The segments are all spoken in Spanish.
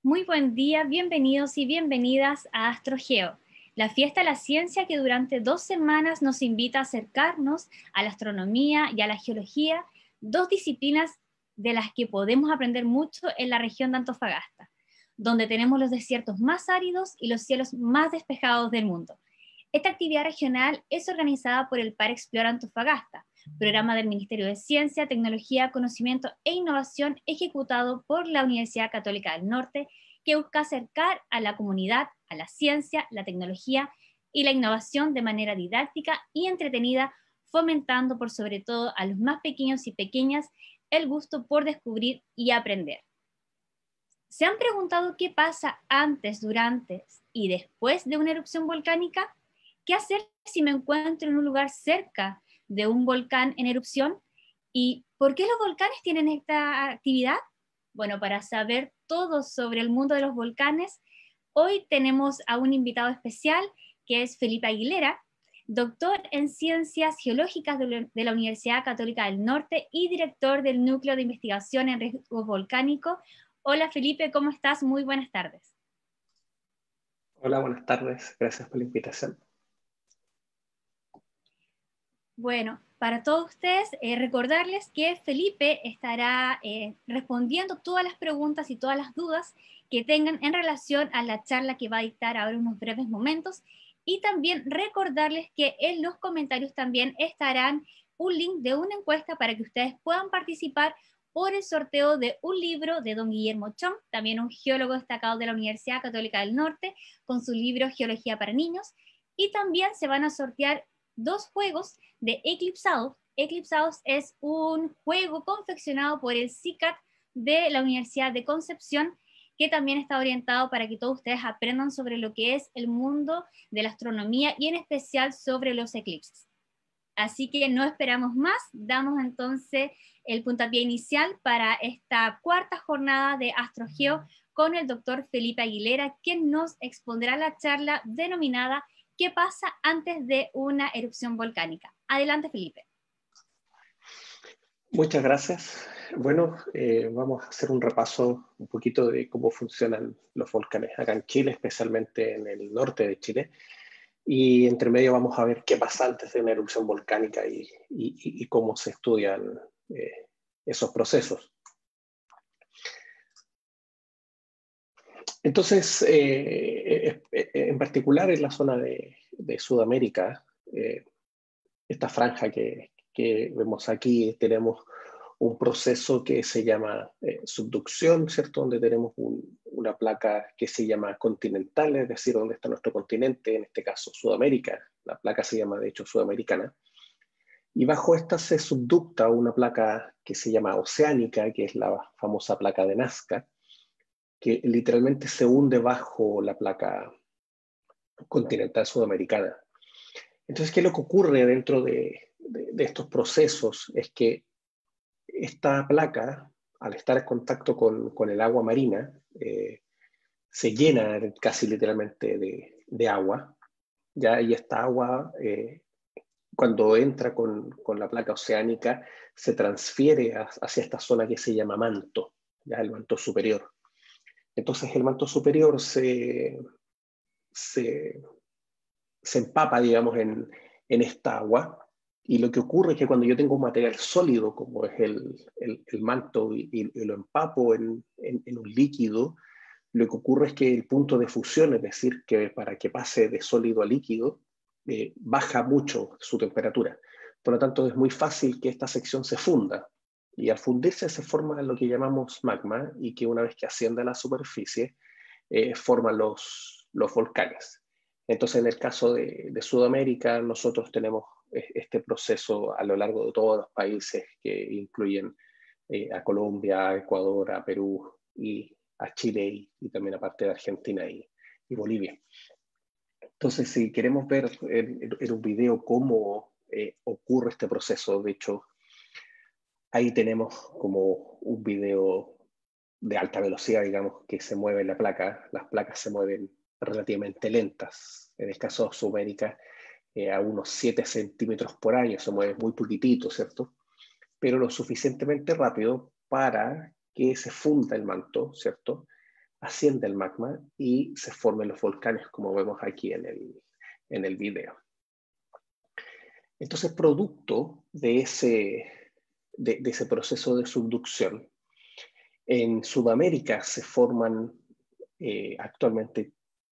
Muy buen día, bienvenidos y bienvenidas a AstroGeo, la fiesta de la ciencia que durante 2 semanas nos invita a acercarnos a la astronomía y a la geología, dos disciplinas de las que podemos aprender mucho en la región de Antofagasta, donde tenemos los desiertos más áridos y los cielos más despejados del mundo. Esta actividad regional es organizada por el Par Explora Antofagasta, programa del Ministerio de Ciencia, Tecnología, Conocimiento e Innovación ejecutado por la Universidad Católica del Norte, que busca acercar a la comunidad a la ciencia, la tecnología y la innovación de manera didáctica y entretenida, fomentando por sobre todo a los más pequeños y pequeñas el gusto por descubrir y aprender. ¿Se han preguntado qué pasa antes, durante y después de una erupción volcánica? ¿Qué hacer si me encuentro en un lugar cerca de un volcán en erupción? ¿Y por qué los volcanes tienen esta actividad? Bueno, para saber todo sobre el mundo de los volcanes, hoy tenemos a un invitado especial que es Felipe Aguilera, doctor en Ciencias Geológicas de la Universidad Católica del Norte y director del Núcleo de Investigación en Riesgos Volcánicos. Hola Felipe, ¿cómo estás? Muy buenas tardes. Hola, buenas tardes. Gracias por la invitación. Bueno, para todos ustedes, recordarles que Felipe estará respondiendo todas las preguntas y todas las dudas que tengan en relación a la charla que va a dictar ahora unos breves momentos. Y también recordarles que en los comentarios también estarán un link de una encuesta para que ustedes puedan participar por el sorteo de un libro de don Guillermo Chong, también un geólogo destacado de la Universidad Católica del Norte, con su libro Geología para Niños. Y también se van a sortear 2 juegos de Eclipsados. Eclipsados es un juego confeccionado por el CICAT de la Universidad de Concepción, que también está orientado para que todos ustedes aprendan sobre lo que es el mundo de la astronomía y en especial sobre los eclipses. Así que no esperamos más, damos entonces el puntapié inicial para esta cuarta jornada de AstroGeo con el doctor Felipe Aguilera, quien nos expondrá la charla denominada ¿Qué pasa antes de una erupción volcánica? Adelante, Felipe. Muchas gracias. Bueno, vamos a hacer un repaso un poquito de cómo funcionan los volcanes acá en Chile, especialmente en el norte de Chile. Y entre medio vamos a ver qué pasa antes de una erupción volcánica y cómo se estudian esos procesos. Entonces, en particular en la zona de Sudamérica, esta franja que vemos aquí, tenemos un proceso que se llama subducción, ¿cierto? Donde tenemos una placa que se llama continental, es decir, donde está nuestro continente, en este caso Sudamérica. La placa se llama, de hecho, sudamericana. Y bajo esta se subducta una placa que se llama oceánica, que es la famosa placa de Nazca, que literalmente se hunde bajo la placa continental sudamericana. Entonces, ¿qué es lo que ocurre dentro de estos procesos? Es que esta placa, al estar en contacto con el agua marina, se llena casi literalmente de agua, ¿ya? Y esta agua, cuando entra con la placa oceánica, se transfiere hacia esta zona que se llama manto, ¿ya? El manto superior. Entonces el manto superior se empapa, digamos, en esta agua. Y lo que ocurre es que cuando yo tengo un material sólido, como es el manto, y lo empapo en un líquido, lo que ocurre es que el punto de fusión, es decir, que para que pase de sólido a líquido, baja mucho su temperatura. Por lo tanto, es muy fácil que esta sección se funda. Y al fundirse se forma lo que llamamos magma, y que una vez que asciende a la superficie, forman los volcanes. Entonces, en el caso de Sudamérica, nosotros tenemos este proceso a lo largo de todos los países que incluyen a Colombia, a Ecuador, a Perú y a Chile y también aparte de Argentina y Bolivia. Entonces, si queremos ver en un video cómo ocurre este proceso, de hecho, ahí tenemos como un video de alta velocidad, digamos, que se mueve la placa. Las placas se mueven relativamente lentas. En el caso de Sudamérica, a unos 7 centímetros por año, se mueve muy poquitito, ¿cierto? Pero lo suficientemente rápido para que se funda el manto, ¿cierto? asciende el magma y se forman los volcanes, como vemos aquí en el video. Entonces, producto de ese proceso de subducción, en Sudamérica se forman actualmente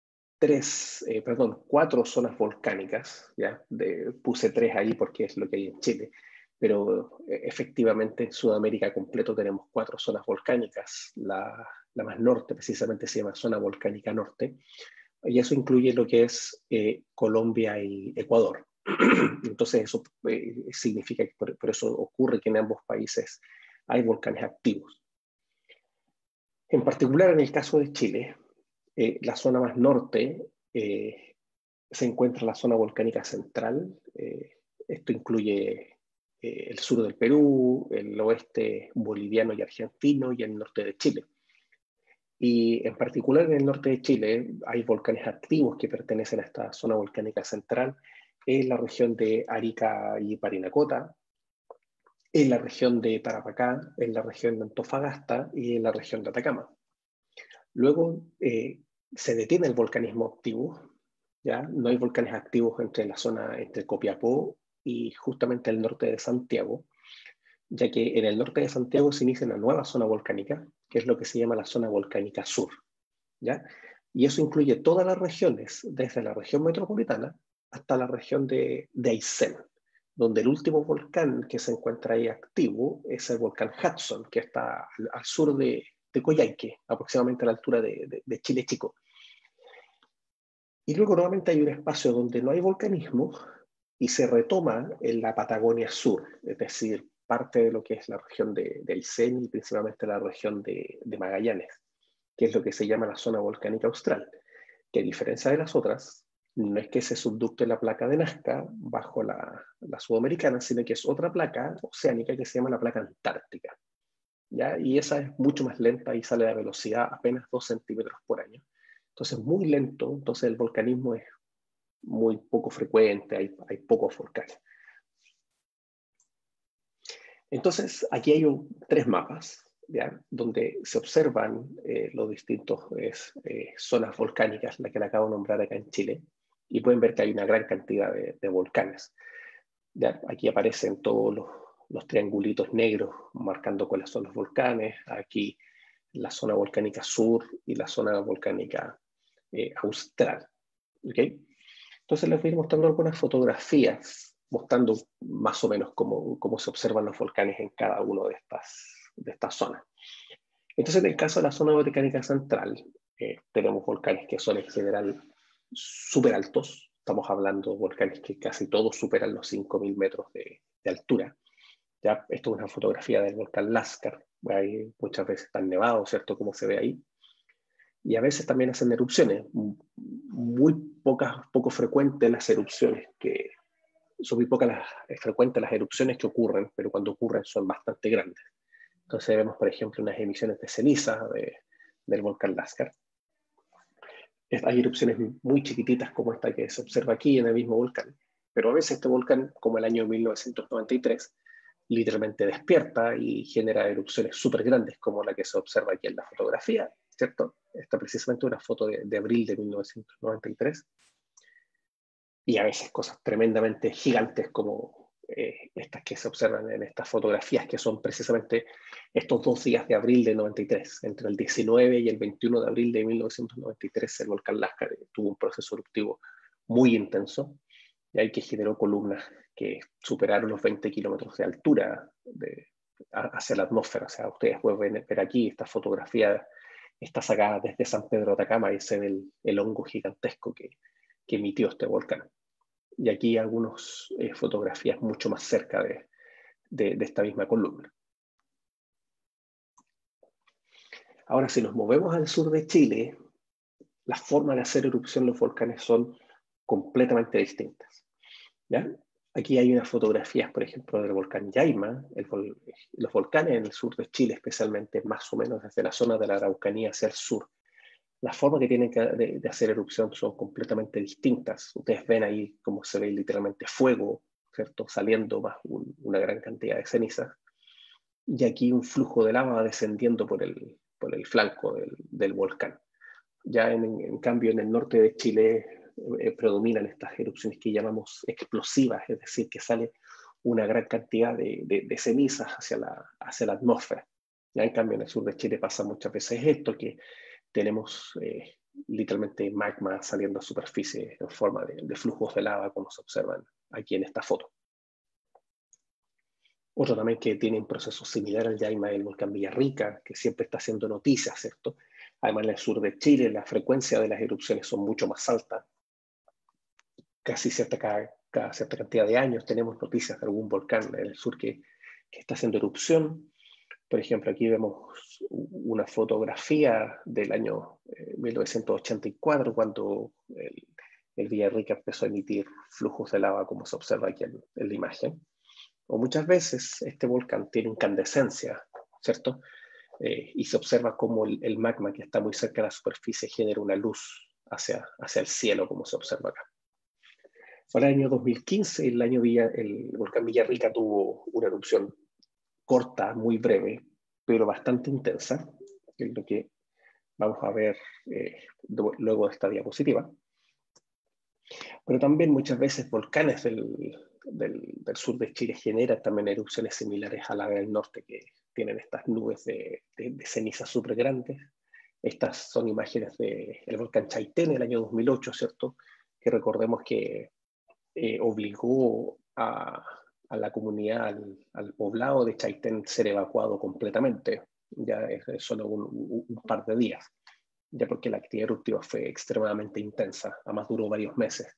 4 zonas volcánicas, ¿ya? Puse 3 ahí porque es lo que hay en Chile, pero efectivamente en Sudamérica completo tenemos 4 zonas volcánicas. La más norte precisamente se llama Zona Volcánica Norte, y eso incluye lo que es Colombia y Ecuador. Entonces eso significa que por eso ocurre que en ambos países hay volcanes activos. En particular en el caso de Chile, la zona más norte se encuentra la zona volcánica central. Esto incluye el sur del Perú, el oeste boliviano y argentino y el norte de Chile. Y en particular en el norte de Chile hay volcanes activos que pertenecen a esta zona volcánica central en la región de Arica y Parinacota, en la región de Tarapacá, en la región de Antofagasta y en la región de Atacama. Luego se detiene el volcanismo activo, ¿ya? No hay volcanes activos entre Copiapó y justamente el norte de Santiago, ya que en el norte de Santiago se inicia una nueva zona volcánica, que es lo que se llama la zona volcánica sur, ¿ya? Y eso incluye todas las regiones, desde la región metropolitana hasta la región de Aysén, donde el último volcán que se encuentra ahí activo es el volcán Hudson, que está al sur de Coyhaique, aproximadamente a la altura de Chile Chico. Y luego nuevamente hay un espacio donde no hay volcanismo y se retoma en la Patagonia Sur, es decir, parte de lo que es la región de Aysén y principalmente la región de Magallanes, que es lo que se llama la zona volcánica austral, que a diferencia de las otras, no es que se subducte la placa de Nazca bajo la sudamericana, sino que es otra placa oceánica que se llama la placa antártica, ¿ya? Y esa es mucho más lenta y sale a velocidad apenas 2 centímetros por año. Entonces, muy lento, entonces el volcanismo es muy poco frecuente, hay pocos volcanes. Entonces, aquí hay 3 mapas, ¿ya? Donde se observan los distintos zonas volcánicas, la que le acabo de nombrar acá en Chile, y pueden ver que hay una gran cantidad de volcanes. ¿Ya? Aquí aparecen todos los triangulitos negros marcando cuáles son los volcanes. Aquí la zona volcánica sur y la zona volcánica austral. ¿Okay? Entonces les voy a ir mostrando algunas fotografías, mostrando más o menos cómo se observan los volcanes en cada una de estas zonas. Entonces en el caso de la zona volcánica central, tenemos volcanes que son en general súper altos. Estamos hablando de volcanes que casi todos superan los 5.000 metros de altura. ¿Ya? Esto es una fotografía del volcán Lascar. Ahí muchas veces están nevados, ¿cierto? Como se ve ahí. Y a veces también hacen erupciones. Muy poco frecuentes las erupciones, son muy frecuentes las erupciones que ocurren, pero cuando ocurren son bastante grandes. Entonces vemos, por ejemplo, unas emisiones de ceniza del volcán Lascar. Hay erupciones muy chiquititas como esta que se observa aquí en el mismo volcán. Pero a veces este volcán, como el año 1993, literalmente despierta y genera erupciones súper grandes como la que se observa aquí en la fotografía, ¿cierto? Esta precisamente una foto de abril de 1993. Y a veces cosas tremendamente gigantes como estas que se observan en estas fotografías, que son precisamente estos 2 días de abril de 93. Entre el 19 y el 21 de abril de 1993, el volcán Lascar tuvo un proceso eruptivo muy intenso, y que generó columnas que superaron los 20 kilómetros de altura hacia la atmósfera. O sea, ustedes pueden ver aquí esta fotografía, está sacada desde San Pedro de Atacama y se ve el hongo gigantesco que emitió este volcán. Y aquí algunas fotografías mucho más cerca de esta misma columna. Ahora, si nos movemos al sur de Chile, las formas de hacer erupción de los volcanes son completamente distintas, ¿ya? Aquí hay unas fotografías, por ejemplo, del volcán Yaima. Los volcanes en el sur de Chile, especialmente más o menos desde la zona de la Araucanía hacia el sur, las formas que tienen de hacer erupción son completamente distintas. Ustedes ven ahí cómo se ve literalmente fuego, ¿cierto? Saliendo más una gran cantidad de cenizas. Y aquí un flujo de lava descendiendo por el flanco del volcán. Ya en cambio en el norte de Chile predominan estas erupciones que llamamos explosivas, es decir, que sale una gran cantidad de cenizas hacia la atmósfera. Ya en cambio en el sur de Chile pasa muchas veces esto, que tenemos literalmente magma saliendo a superficie en forma de flujos de lava, como se observan aquí en esta foto. Otro también que tiene un proceso similar al Yaima es el volcán Villarrica, que siempre está haciendo noticias, ¿cierto? Además, en el sur de Chile la frecuencia de las erupciones son mucho más altas. Casi cada cierta cantidad de años tenemos noticias de algún volcán en el sur que está haciendo erupción. Por ejemplo, aquí vemos una fotografía del año 1984, cuando el Villarrica empezó a emitir flujos de lava, como se observa aquí en la imagen. O muchas veces este volcán tiene incandescencia, ¿cierto? Y se observa cómo el magma que está muy cerca de la superficie genera una luz hacia el cielo, como se observa acá. Para el año 2015, el volcán Villarrica tuvo una erupción corta, muy breve, pero bastante intensa, que es lo que vamos a ver luego de esta diapositiva. Pero también muchas veces volcanes del sur de Chile generan también erupciones similares a la del norte, que tienen estas nubes de cenizas súper grandes. Estas son imágenes del volcán Chaitén en el año 2008, ¿cierto? Que recordemos que obligó a la comunidad, al poblado de Chaitén ser evacuado completamente, ya es solo un par de días, ya porque la actividad eruptiva fue extremadamente intensa, además duró varios meses.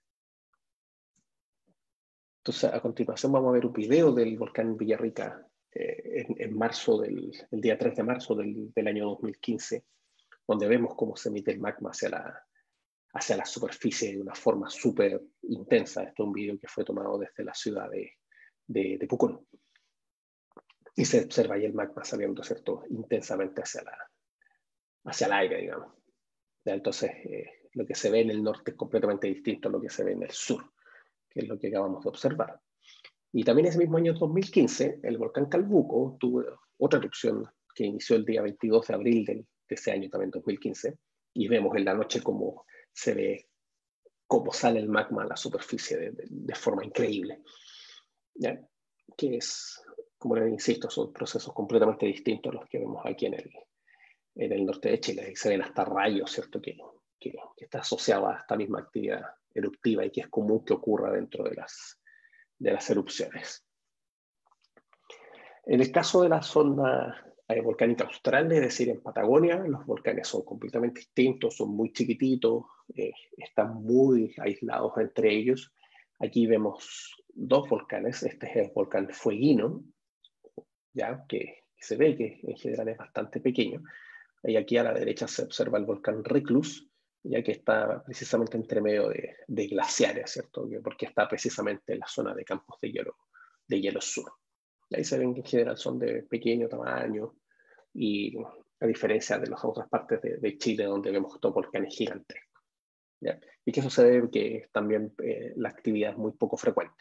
Entonces, a continuación vamos a ver un video del volcán Villarrica en marzo, el día 3 de marzo del año 2015, donde vemos cómo se emite el magma hacia la superficie de una forma súper intensa. Esto es un video que fue tomado desde la ciudad de Pucón. Y se observa ahí el magma saliendo, ¿cierto?, intensamente hacia el aire, digamos. Entonces, lo que se ve en el norte es completamente distinto a lo que se ve en el sur, que es lo que acabamos de observar. Y también ese mismo año 2015, el volcán Calbuco tuvo otra erupción que inició el día 22 de abril de ese año, también 2015, y vemos en la noche cómo se ve cómo sale el magma a la superficie de forma increíble. ¿Ya? Que es, como les insisto, son procesos completamente distintos a los que vemos aquí en el norte de Chile. Y se ven hasta rayos, ¿cierto?, que está asociado a esta misma actividad eruptiva y que es común que ocurra dentro de las erupciones. En el caso de la zona volcánica austral, es decir, en Patagonia, los volcanes son completamente distintos, son muy chiquititos, están muy aislados entre ellos. Aquí vemos dos volcanes. Este es el volcán Fueguino, ya que se ve que en general es bastante pequeño. Y aquí a la derecha se observa el volcán Reclus, ya que está precisamente entre medio de glaciares, ¿cierto? Porque está precisamente en la zona de campos de hielo sur. Y ahí se ven que en general son de pequeño tamaño, y a diferencia de las otras partes de Chile, donde vemos estos volcanes gigantescos. ¿Ya? Y que eso se debe que también la actividad es muy poco frecuente.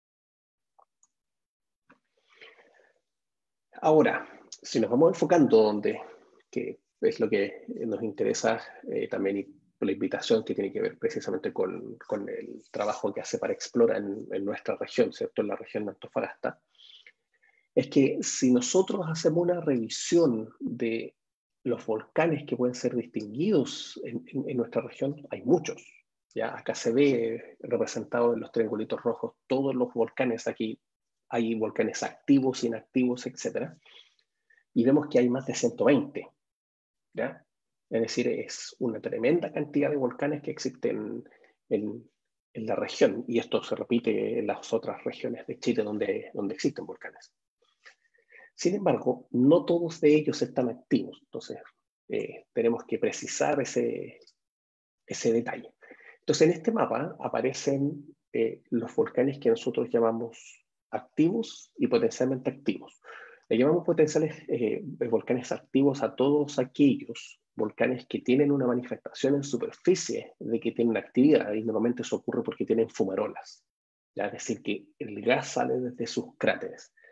Ahora, si nos vamos enfocando que es lo que nos interesa también, y la invitación que tiene que ver precisamente con el trabajo que hace para Explora en nuestra región, ¿cierto?, en la región de Antofagasta, es que si nosotros hacemos una revisión de los volcanes que pueden ser distinguidos en nuestra región, hay muchos. ¿Ya? Acá se ve representado en los triangulitos rojos todos los volcanes. Aquí hay volcanes activos, inactivos, etc. Y vemos que hay más de 120. ¿Ya? Es decir, es una tremenda cantidad de volcanes que existen en la región. Y esto se repite en las otras regiones de Chile donde existen volcanes. Sin embargo, no todos de ellos están activos. Entonces, tenemos que precisar ese detalle. Entonces, en este mapa aparecen los volcanes que nosotros llamamos activos y potencialmente activos. Le llamamos potenciales volcanes activos a todos aquellos volcanes que tienen una manifestación en superficie de que tienen actividad, y normalmente eso ocurre porque tienen fumarolas. ¿Ya? Es decir, que el gas sale desde sus cráteres.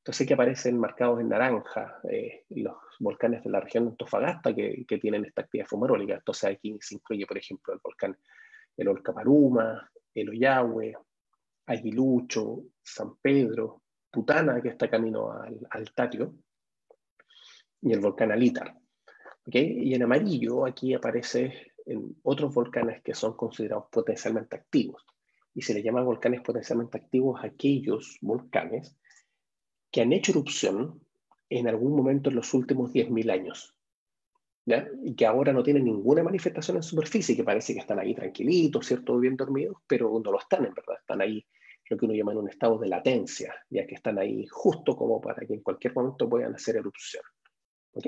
Entonces, que aparecen marcados en naranja los volcanes de la región de Antofagasta que tienen esta actividad fumarólica. Entonces, aquí se incluye, por ejemplo, el volcán el Olcaparuma, el Ollagüe, Aguilucho, San Pedro, Putana, que está camino al Tatio, y el volcán Alitar. ¿Okay? Y en amarillo aquí aparece en otros volcanes que son considerados potencialmente activos. Y se le llama volcanes potencialmente activos a aquellos volcanes que han hecho erupción en algún momento en los últimos 10.000 años. ¿Ya? Y que ahora no tienen ninguna manifestación en superficie, que parece que están ahí tranquilitos, ¿cierto? Bien dormidos, pero no lo están en verdad, están ahí lo que uno llama en un estado de latencia, ya que están ahí justo como para que en cualquier momento puedan hacer erupción. ¿Okay?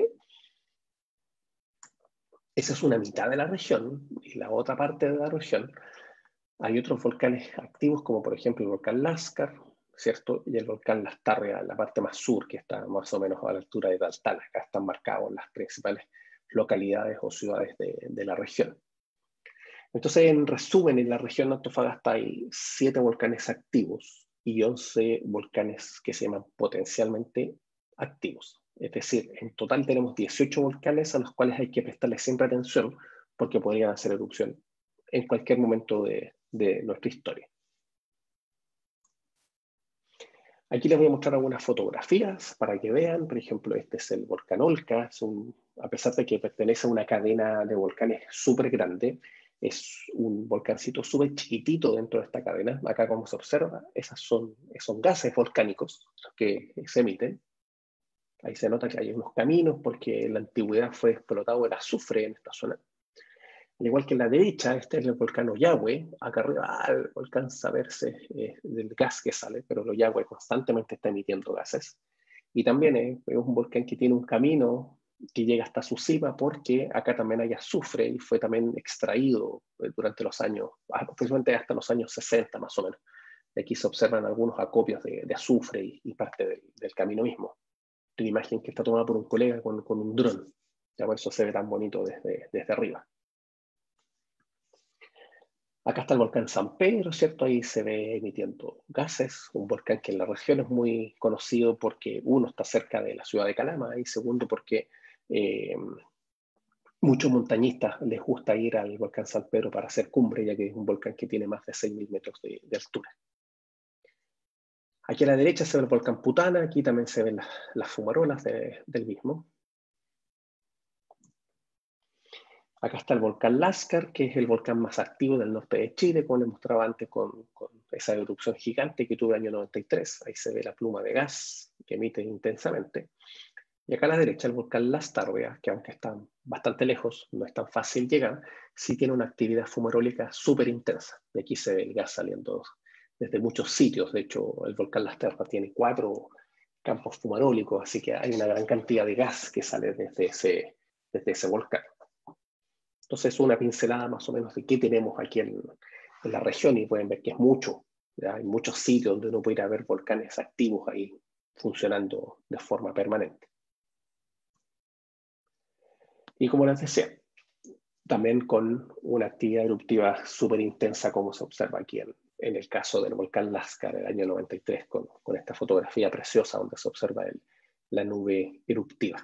Esa es una mitad de la región, y la otra parte de la región hay otros volcanes activos, como por ejemplo el volcán Lascar, ¿cierto? Y el volcán Lastarria, la parte más sur, que está más o menos a la altura de Taltal. Acá están marcados las principales localidades o ciudades de la región. Entonces, en resumen, en la región de Antofagasta hay 7 volcanes activos y 11 volcanes que se llaman potencialmente activos. Es decir, en total tenemos 18 volcanes a los cuales hay que prestarle siempre atención porque podrían hacer erupción en cualquier momento de nuestra historia. Aquí les voy a mostrar algunas fotografías para que vean. Por ejemplo, este es el volcán Olca. A pesar de que pertenece a una cadena de volcanes súper grande, es un volcancito súper chiquitito dentro de esta cadena. Acá, como se observa, son gases volcánicos que se emiten. Ahí se nota que hay unos caminos porque en la antigüedad fue explotado el azufre en esta zona. Al igual que en la derecha, este es el volcán Ollagüe. Acá arriba alcanza a verse del gas que sale, pero el Ollagüe constantemente está emitiendo gases. Y también es un volcán que tiene un camino que llega hasta su cima porque acá también hay azufre y fue también extraído durante los años, aproximadamente hasta los años 60 más o menos. Y aquí se observan algunos acopios de azufre y parte del camino mismo. Una imagen que está tomada por un colega con un dron. Ya por eso se ve tan bonito desde arriba. Acá está el volcán San Pedro, ¿cierto? Ahí se ve emitiendo gases, un volcán que en la región es muy conocido porque, uno, está cerca de la ciudad de Calama, y segundo, porque muchos montañistas les gusta ir al volcán San Pedro para hacer cumbre, ya que es un volcán que tiene más de 6.000 metros de altura. Aquí a la derecha se ve el volcán Putana, aquí también se ven las fumarolas del mismo. Acá está el volcán Lascar, que es el volcán más activo del norte de Chile, como les mostraba antes con esa erupción gigante que tuvo el año 93. Ahí se ve la pluma de gas que emite intensamente. Y acá a la derecha el volcán Lastarria, que aunque está bastante lejos, no es tan fácil llegar, sí tiene una actividad fumarólica súper intensa. De aquí se ve el gas saliendo desde muchos sitios. De hecho, el volcán Lastarria tiene 4 campos fumarólicos, así que hay una gran cantidad de gas que sale desde ese volcán. Entonces, una pincelada más o menos de qué tenemos aquí en la región, y pueden ver que es mucho. ¿Ya? Hay muchos sitios donde uno puede ir a ver volcanes activos ahí funcionando de forma permanente. Y como les decía, también con una actividad eruptiva súper intensa, como se observa aquí en el caso del volcán Lascar del año 93, con esta fotografía preciosa donde se observa la nube eruptiva.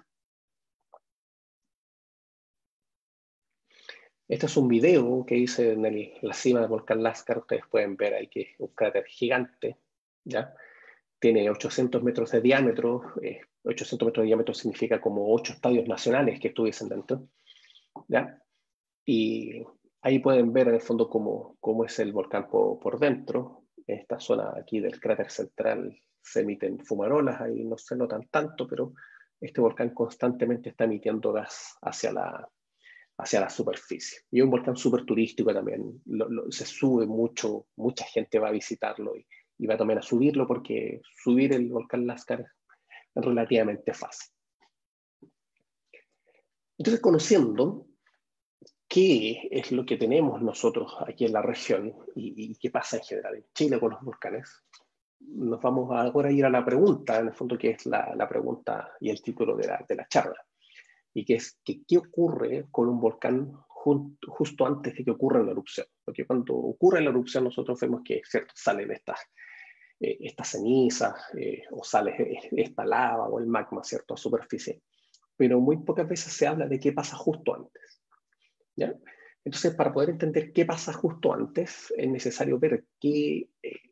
Este es un video que hice en la cima del volcán Lascar. Ustedes pueden ver ahí que es un cráter gigante, ¿ya? Tiene 800 metros de diámetro. 800 metros de diámetro significa como 8 estadios nacionales que estuviesen dentro, ¿ya? Y ahí pueden ver en el fondo cómo es el volcán por dentro. En esta zona aquí del cráter central se emiten fumarolas, ahí no se notan tanto, pero este volcán constantemente está emitiendo gas hacia la superficie. Y es un volcán súper turístico también, se sube mucho, mucha gente va a visitarlo y va también a subirlo porque subir el volcán Lascar es relativamente fácil. Entonces, conociendo qué es lo que tenemos nosotros aquí en la región y qué pasa en general en Chile con los volcanes, nos vamos ahora a ir a la pregunta, en el fondo, que es la pregunta y el título de la charla. Y que es que qué ocurre con un volcán justo antes de que ocurra la erupción. Porque cuando ocurre la erupción nosotros vemos que, ¿cierto?, salen estas cenizas o sale esta lava o el magma, ¿cierto?, a superficie. Pero muy pocas veces se habla de qué pasa justo antes, ¿ya? Entonces, para poder entender qué pasa justo antes, es necesario ver qué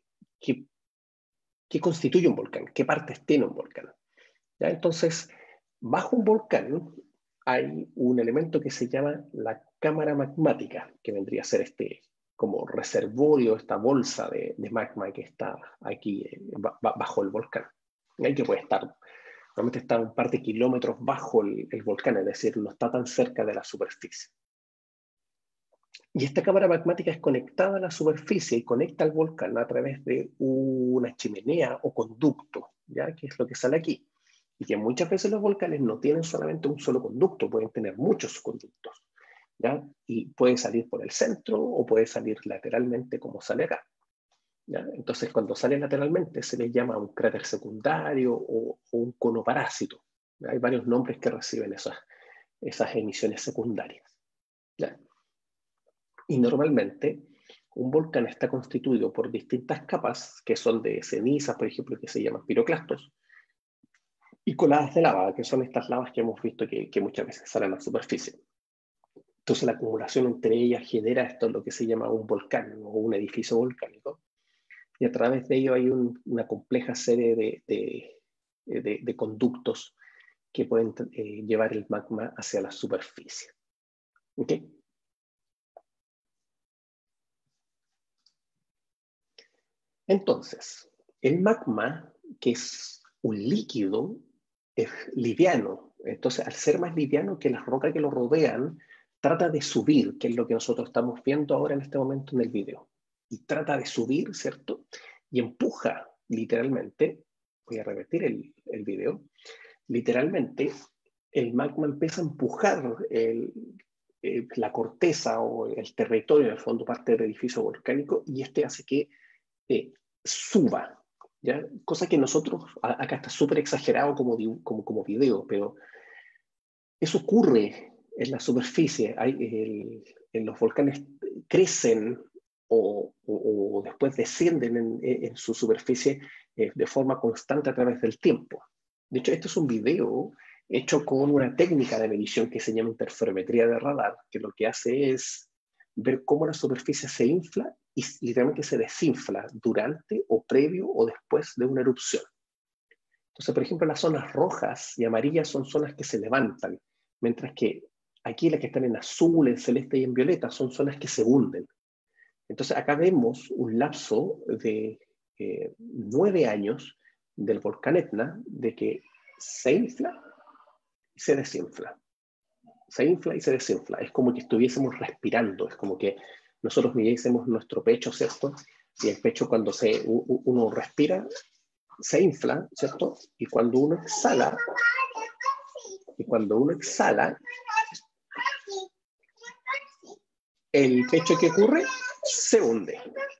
constituye un volcán, qué partes tiene un volcán, ¿ya? Entonces, bajo un volcán hay un elemento que se llama la cámara magmática, que vendría a ser este como reservorio, esta bolsa de magma que está aquí bajo el volcán. Y que puede estar, realmente está un par de kilómetros bajo el volcán, es decir, no está tan cerca de la superficie. Y esta cámara magmática es conectada a la superficie y conecta al volcán a través de una chimenea o conducto, ¿ya? Que es lo que sale aquí. Y que muchas veces los volcanes no tienen solamente un solo conducto, pueden tener muchos conductos, ¿ya? Y puede salir por el centro o puede salir lateralmente como sale acá, ¿ya? Entonces, cuando sale lateralmente se le llama un cráter secundario o un cono parásito. ¿Ya? Hay varios nombres que reciben esas emisiones secundarias, ¿ya? Y normalmente un volcán está constituido por distintas capas que son de cenizas, por ejemplo, que se llaman piroclastos, y coladas de lava, que son estas lavas que hemos visto que muchas veces salen a la superficie. Entonces la acumulación entre ellas genera esto, lo que se llama un volcán o un edificio volcánico, y a través de ello hay una compleja serie de conductos que pueden llevar el magma hacia la superficie. ¿Okay? Entonces, el magma, que es un líquido, es liviano. Entonces, al ser más liviano que las rocas que lo rodean, trata de subir, que es lo que nosotros estamos viendo ahora en este momento en el video. Y trata de subir, ¿cierto? Y empuja, literalmente, voy a repetir el video, literalmente el magma empieza a empujar la corteza o el territorio, en el fondo parte del edificio volcánico, y este hace que suba, ¿ya? Cosa que nosotros, acá está súper exagerado como video, pero eso ocurre en la superficie. En los volcanes crecen o después descienden en su superficie de forma constante a través del tiempo. De hecho, este es un video hecho con una técnica de medición que se llama interferometría de radar, que lo que hace es ver cómo la superficie se infla y literalmente se desinfla durante o previo o después de una erupción. Entonces, por ejemplo, las zonas rojas y amarillas son zonas que se levantan, mientras que aquí las que están en azul, en celeste y en violeta son zonas que se hunden. Entonces, acá vemos un lapso de 9 años del volcán Etna, de que se infla y se desinfla. Se infla y se desinfla. Es como que estuviésemos respirando, es como que nosotros midiésemos nuestro pecho, ¿cierto? Y el pecho cuando uno respira, se infla, ¿cierto? Y cuando uno exhala, el pecho que ocurre se hunde.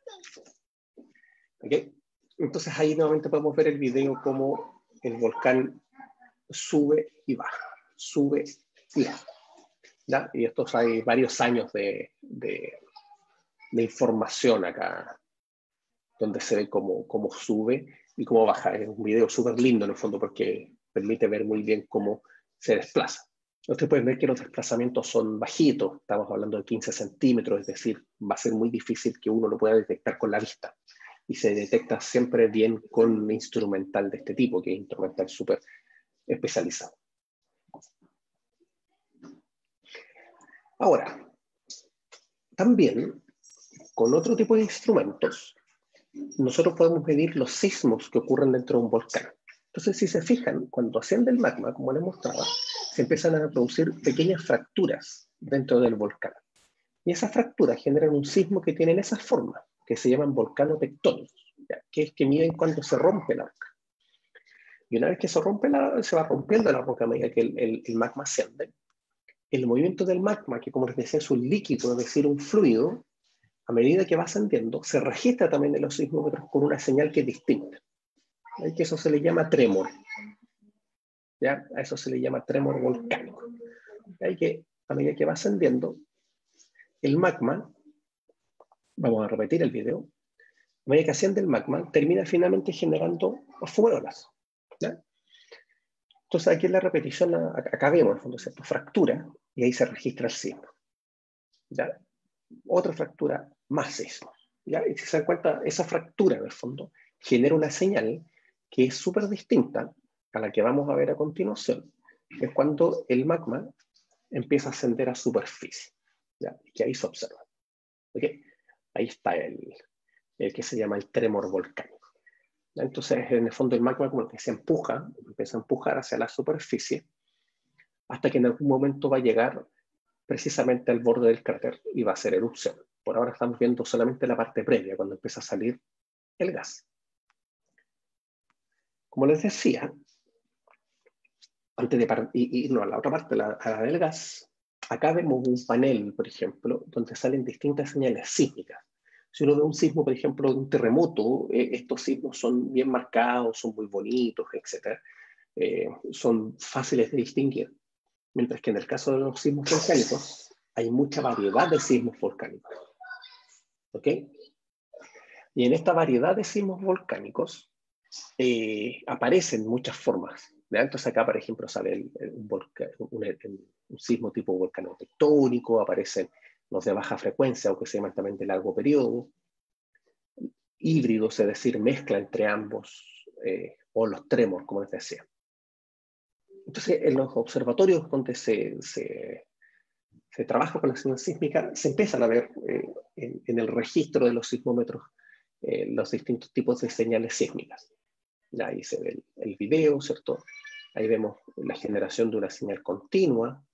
¿Okay? Entonces ahí nuevamente podemos ver el video cómo el volcán sube y baja, sube y baja. ¿Ya? Y estos hay varios años de información acá, donde se ve cómo sube y cómo baja. Es un video súper lindo en el fondo porque permite ver muy bien cómo se desplaza. Ustedes pueden ver que los desplazamientos son bajitos, estamos hablando de 15 centímetros, es decir, va a ser muy difícil que uno lo pueda detectar con la vista. Y se detecta siempre bien con un instrumental de este tipo, que es instrumental súper especializado. Ahora, también con otro tipo de instrumentos, nosotros podemos medir los sismos que ocurren dentro de un volcán. Entonces, si se fijan, cuando asciende el magma, como les mostraba, se empiezan a producir pequeñas fracturas dentro del volcán. Y esas fracturas generan un sismo que tienen esa forma, que se llaman volcanotectónicos, ¿ya? Que es que miden cuando se rompe la roca. Y una vez que se rompe se va rompiendo la roca a medida que el magma asciende. El movimiento del magma, que como les decía es un líquido, es decir, un fluido, a medida que va ascendiendo, se registra también en los sismómetros con una señal que es distinta. ¿Sí? Que eso se le llama tremor. ¿Ya? A eso se le llama tremor volcánico. ¿Sí? Que a medida que va ascendiendo, el magma, vamos a repetir el video, a medida que asciende el magma, termina finalmente generando fumarolas. ¿Ya? Entonces aquí en la repetición, acá vemos en el fondo, ¿cierto? Fractura, y ahí se registra el sismo. ¿Ya? Otra fractura, más sismo. ¿Ya? Y si se dan cuenta, esa fractura en el fondo genera una señal que es súper distinta a la que vamos a ver a continuación, que es cuando el magma empieza a ascender a superficie. ¿Ya? Y que ahí se observa. ¿Okay? Ahí está el que se llama el tremor volcánico. ¿Ya? Entonces, en el fondo, el magma como que se empuja, empieza a empujar hacia la superficie, hasta que en algún momento va a llegar precisamente al borde del cráter y va a hacer erupción. Por ahora estamos viendo solamente la parte previa, cuando empieza a salir el gas. Como les decía, antes de irnos a la otra parte, a la del gas, acá vemos un panel, por ejemplo, donde salen distintas señales sísmicas. Si uno ve un sismo, por ejemplo, de un terremoto, estos sismos son bien marcados, son muy bonitos, etc. Son fáciles de distinguir. Mientras que en el caso de los sismos volcánicos, hay mucha variedad de sismos volcánicos. ¿Ok? Y en esta variedad de sismos volcánicos aparecen muchas formas. ¿Ya? Entonces acá, por ejemplo, sale un sismo tipo volcán tectónico, aparecen los de baja frecuencia o que se llaman también de largo periodo, híbridos, es decir, mezcla entre ambos, o los tremor, como les decía. Entonces, en los observatorios donde se trabaja con la señal sísmica, se empiezan a ver en el registro de los sismómetros los distintos tipos de señales sísmicas. Ahí se ve el video, ¿cierto? Ahí vemos la generación de una señal continua.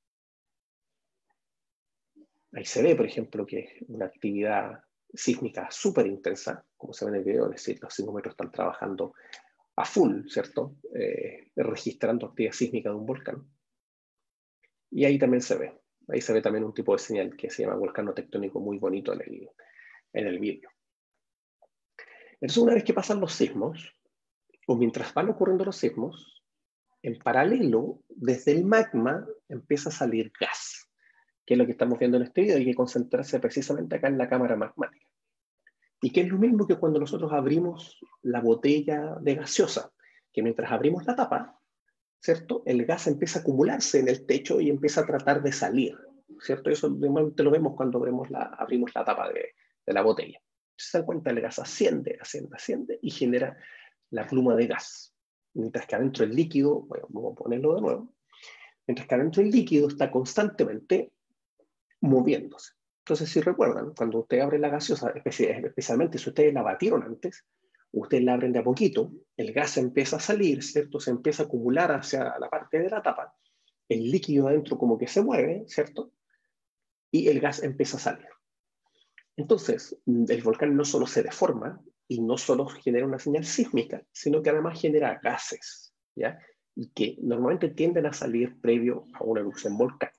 Ahí se ve, por ejemplo, que es una actividad sísmica súper intensa, como se ve en el video, es decir, los sismómetros están trabajando a full, ¿cierto? Registrando actividad sísmica de un volcán. Y ahí también se ve. Ahí se ve también un tipo de señal que se llama volcán tectónico muy bonito en el vídeo. Entonces, una vez que pasan los sismos, o mientras van ocurriendo los sismos, en paralelo, desde el magma empieza a salir gas, que es lo que estamos viendo en este video, y hay que concentrarse precisamente acá en la cámara magmática. Y que es lo mismo que cuando nosotros abrimos la botella de gaseosa, que mientras abrimos la tapa, ¿cierto? El gas empieza a acumularse en el techo y empieza a tratar de salir, ¿cierto? Eso normalmente lo vemos cuando abrimos la tapa de la botella. Se dan cuenta, el gas asciende, asciende, asciende y genera la pluma de gas. Mientras que adentro el líquido, bueno, vamos a ponerlo de nuevo, mientras que adentro el líquido está constantemente moviéndose. Entonces, si recuerdan, cuando usted abre la gaseosa, especialmente si ustedes la batieron antes, ustedes la abren de a poquito, el gas empieza a salir, ¿cierto? Se empieza a acumular hacia la parte de la tapa, el líquido adentro como que se mueve, ¿cierto? Y el gas empieza a salir. Entonces, el volcán no solo se deforma y no solo genera una señal sísmica, sino que además genera gases, ¿ya? Y que normalmente tienden a salir previo a una erupción volcánica.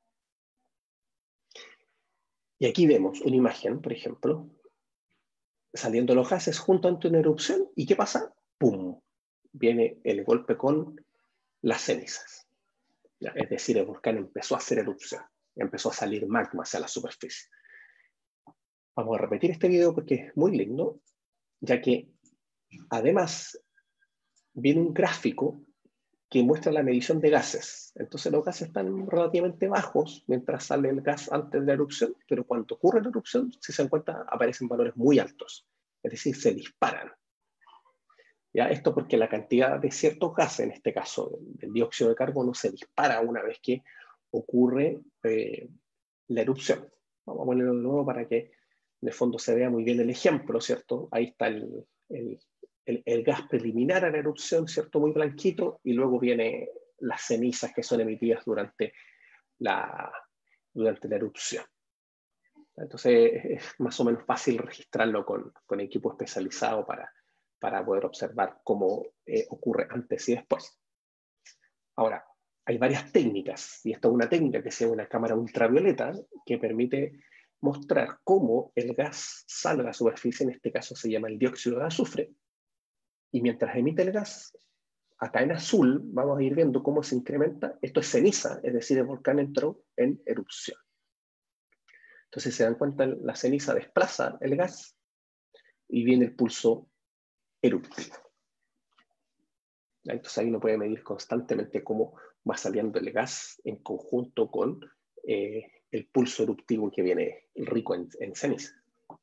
Y aquí vemos una imagen, por ejemplo, saliendo los gases junto ante una erupción, ¿y qué pasa? ¡Pum! Viene el golpe con las cenizas. ¿Ya? Es decir, el volcán empezó a hacer erupción, empezó a salir magma hacia la superficie. Vamos a repetir este video porque es muy lindo, ya que además viene un gráfico que muestra la medición de gases. Entonces los gases están relativamente bajos mientras sale el gas antes de la erupción, pero cuando ocurre la erupción, si se dan cuenta, aparecen valores muy altos. Es decir, se disparan. ¿Ya? Esto porque la cantidad de ciertos gases, en este caso del dióxido de carbono, se dispara una vez que ocurre la erupción. Vamos a ponerlo de nuevo para que de fondo se vea muy bien el ejemplo, ¿cierto? Ahí está el gas preliminar a la erupción, ¿cierto? Muy blanquito, y luego viene las cenizas que son emitidas durante la erupción. Entonces es más o menos fácil registrarlo con equipo especializado para poder observar cómo ocurre antes y después. Ahora, hay varias técnicas, y esta es una técnica que se llama una cámara ultravioleta, que permite mostrar cómo el gas sale a la superficie, en este caso se llama el dióxido de azufre, y mientras emite el gas, acá en azul vamos a ir viendo cómo se incrementa. Esto es ceniza, es decir, el volcán entró en erupción. Entonces se dan cuenta, la ceniza desplaza el gas, y viene el pulso eruptivo. Entonces ahí uno puede medir constantemente cómo va saliendo el gas en conjunto con el pulso eruptivo que viene rico en ceniza.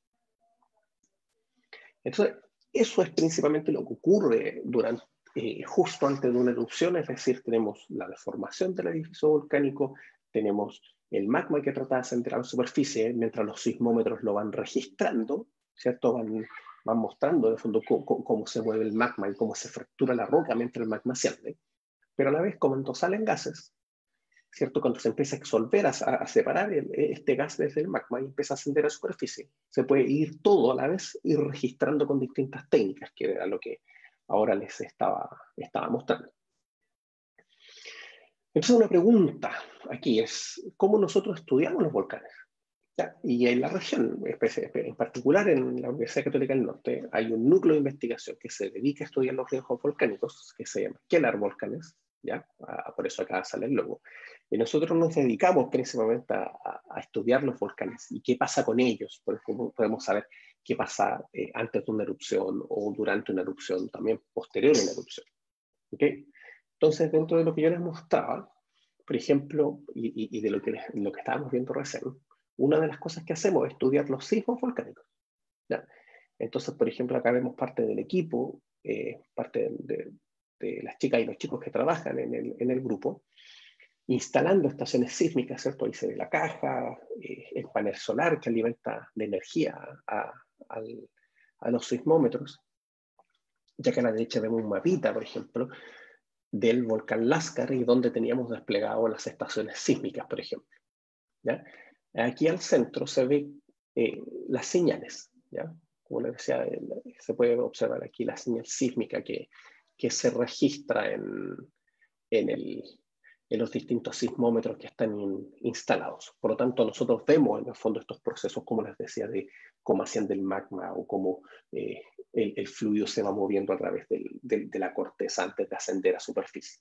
Entonces, eso es principalmente lo que ocurre justo antes de una erupción, es decir, tenemos la deformación del edificio volcánico, tenemos el magma que trata de ascender a la superficie, mientras los sismómetros lo van registrando, ¿cierto? Van mostrando de fondo cómo se mueve el magma y cómo se fractura la roca mientras el magma asciende. Pero a la vez, cuando salen gases, ¿cierto? Cuando se empieza a exsolver, a separar este gas desde el magma y empieza a ascender a la superficie, se puede ir todo a la vez, ir registrando con distintas técnicas, que era lo que ahora les estaba mostrando. Entonces una pregunta aquí es, ¿cómo nosotros estudiamos los volcanes? ¿Ya? Y en la región, en particular en la Universidad Católica del Norte, hay un núcleo de investigación que se dedica a estudiar los riesgos volcánicos, que se llama Quellar Volcanes, ¿ya? Por eso acá sale el logo. Y nosotros nos dedicamos principalmente a estudiar los volcanes y qué pasa con ellos. Por ejemplo, podemos saber qué pasa antes de una erupción o durante una erupción, también posterior a una erupción. ¿Okay? Entonces, dentro de lo que yo les mostraba, por ejemplo, y de lo que estábamos viendo recién, una de las cosas que hacemos es estudiar los sismos volcánicos. ¿Ya? Entonces, por ejemplo, acá vemos parte del equipo, parte de las chicas y los chicos que trabajan en el grupo, instalando estaciones sísmicas, ¿cierto? Ahí se ve la caja, el panel solar que alimenta de energía a los sismómetros, ya que a la derecha vemos un mapita, por ejemplo, del volcán Lascar y donde teníamos desplegado las estaciones sísmicas, por ejemplo. ¿Ya? Aquí al centro se ve las señales, ¿ya? Como les decía, se puede observar aquí la señal sísmica que se registra en los distintos sismómetros que están instalados. Por lo tanto, nosotros vemos en el fondo estos procesos, como les decía, de cómo asciende el magma o cómo el fluido se va moviendo a través de la corteza antes de ascender a superficie.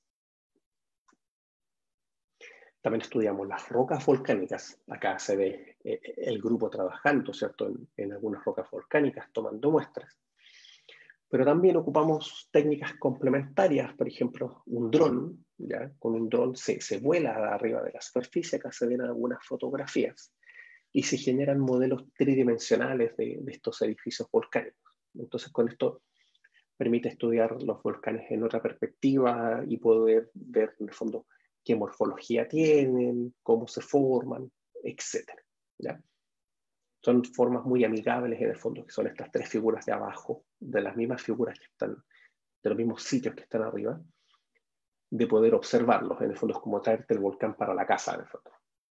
También estudiamos las rocas volcánicas. Acá se ve el grupo trabajando, ¿cierto? En algunas rocas volcánicas, tomando muestras. Pero también ocupamos técnicas complementarias, por ejemplo, un dron, ¿ya? Con un dron se vuela arriba de la superficie, acá se ven algunas fotografías, y se generan modelos tridimensionales de estos edificios volcánicos. Entonces, con esto permite estudiar los volcanes en otra perspectiva y poder ver, en el fondo, qué morfología tienen, cómo se forman, etc. ¿Ya? Son formas muy amigables en el fondo, que son estas tres figuras de abajo, de las mismas figuras que están, de los mismos sitios que están arriba, de poder observarlos. En el fondo es como traerte el volcán para la casa, en el fondo.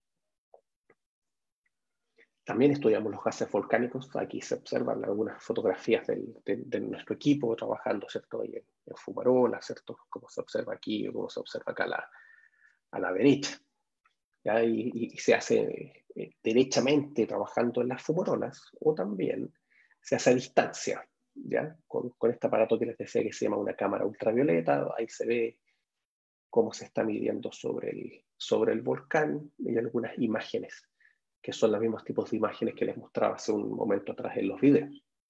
También estudiamos los gases volcánicos. Aquí se observan algunas fotografías de nuestro equipo trabajando, ¿cierto? Ahí en Fumarola, ¿cierto? Como se observa aquí, como se observa acá a la derecha. ¿Ya? Y se hace derechamente trabajando en las fumarolas, o también se hace a distancia, ¿ya? Con este aparato que les decía que se llama una cámara ultravioleta. Ahí se ve cómo se está midiendo sobre el volcán y algunas imágenes, que son los mismos tipos de imágenes que les mostraba hace un momento atrás en los videos.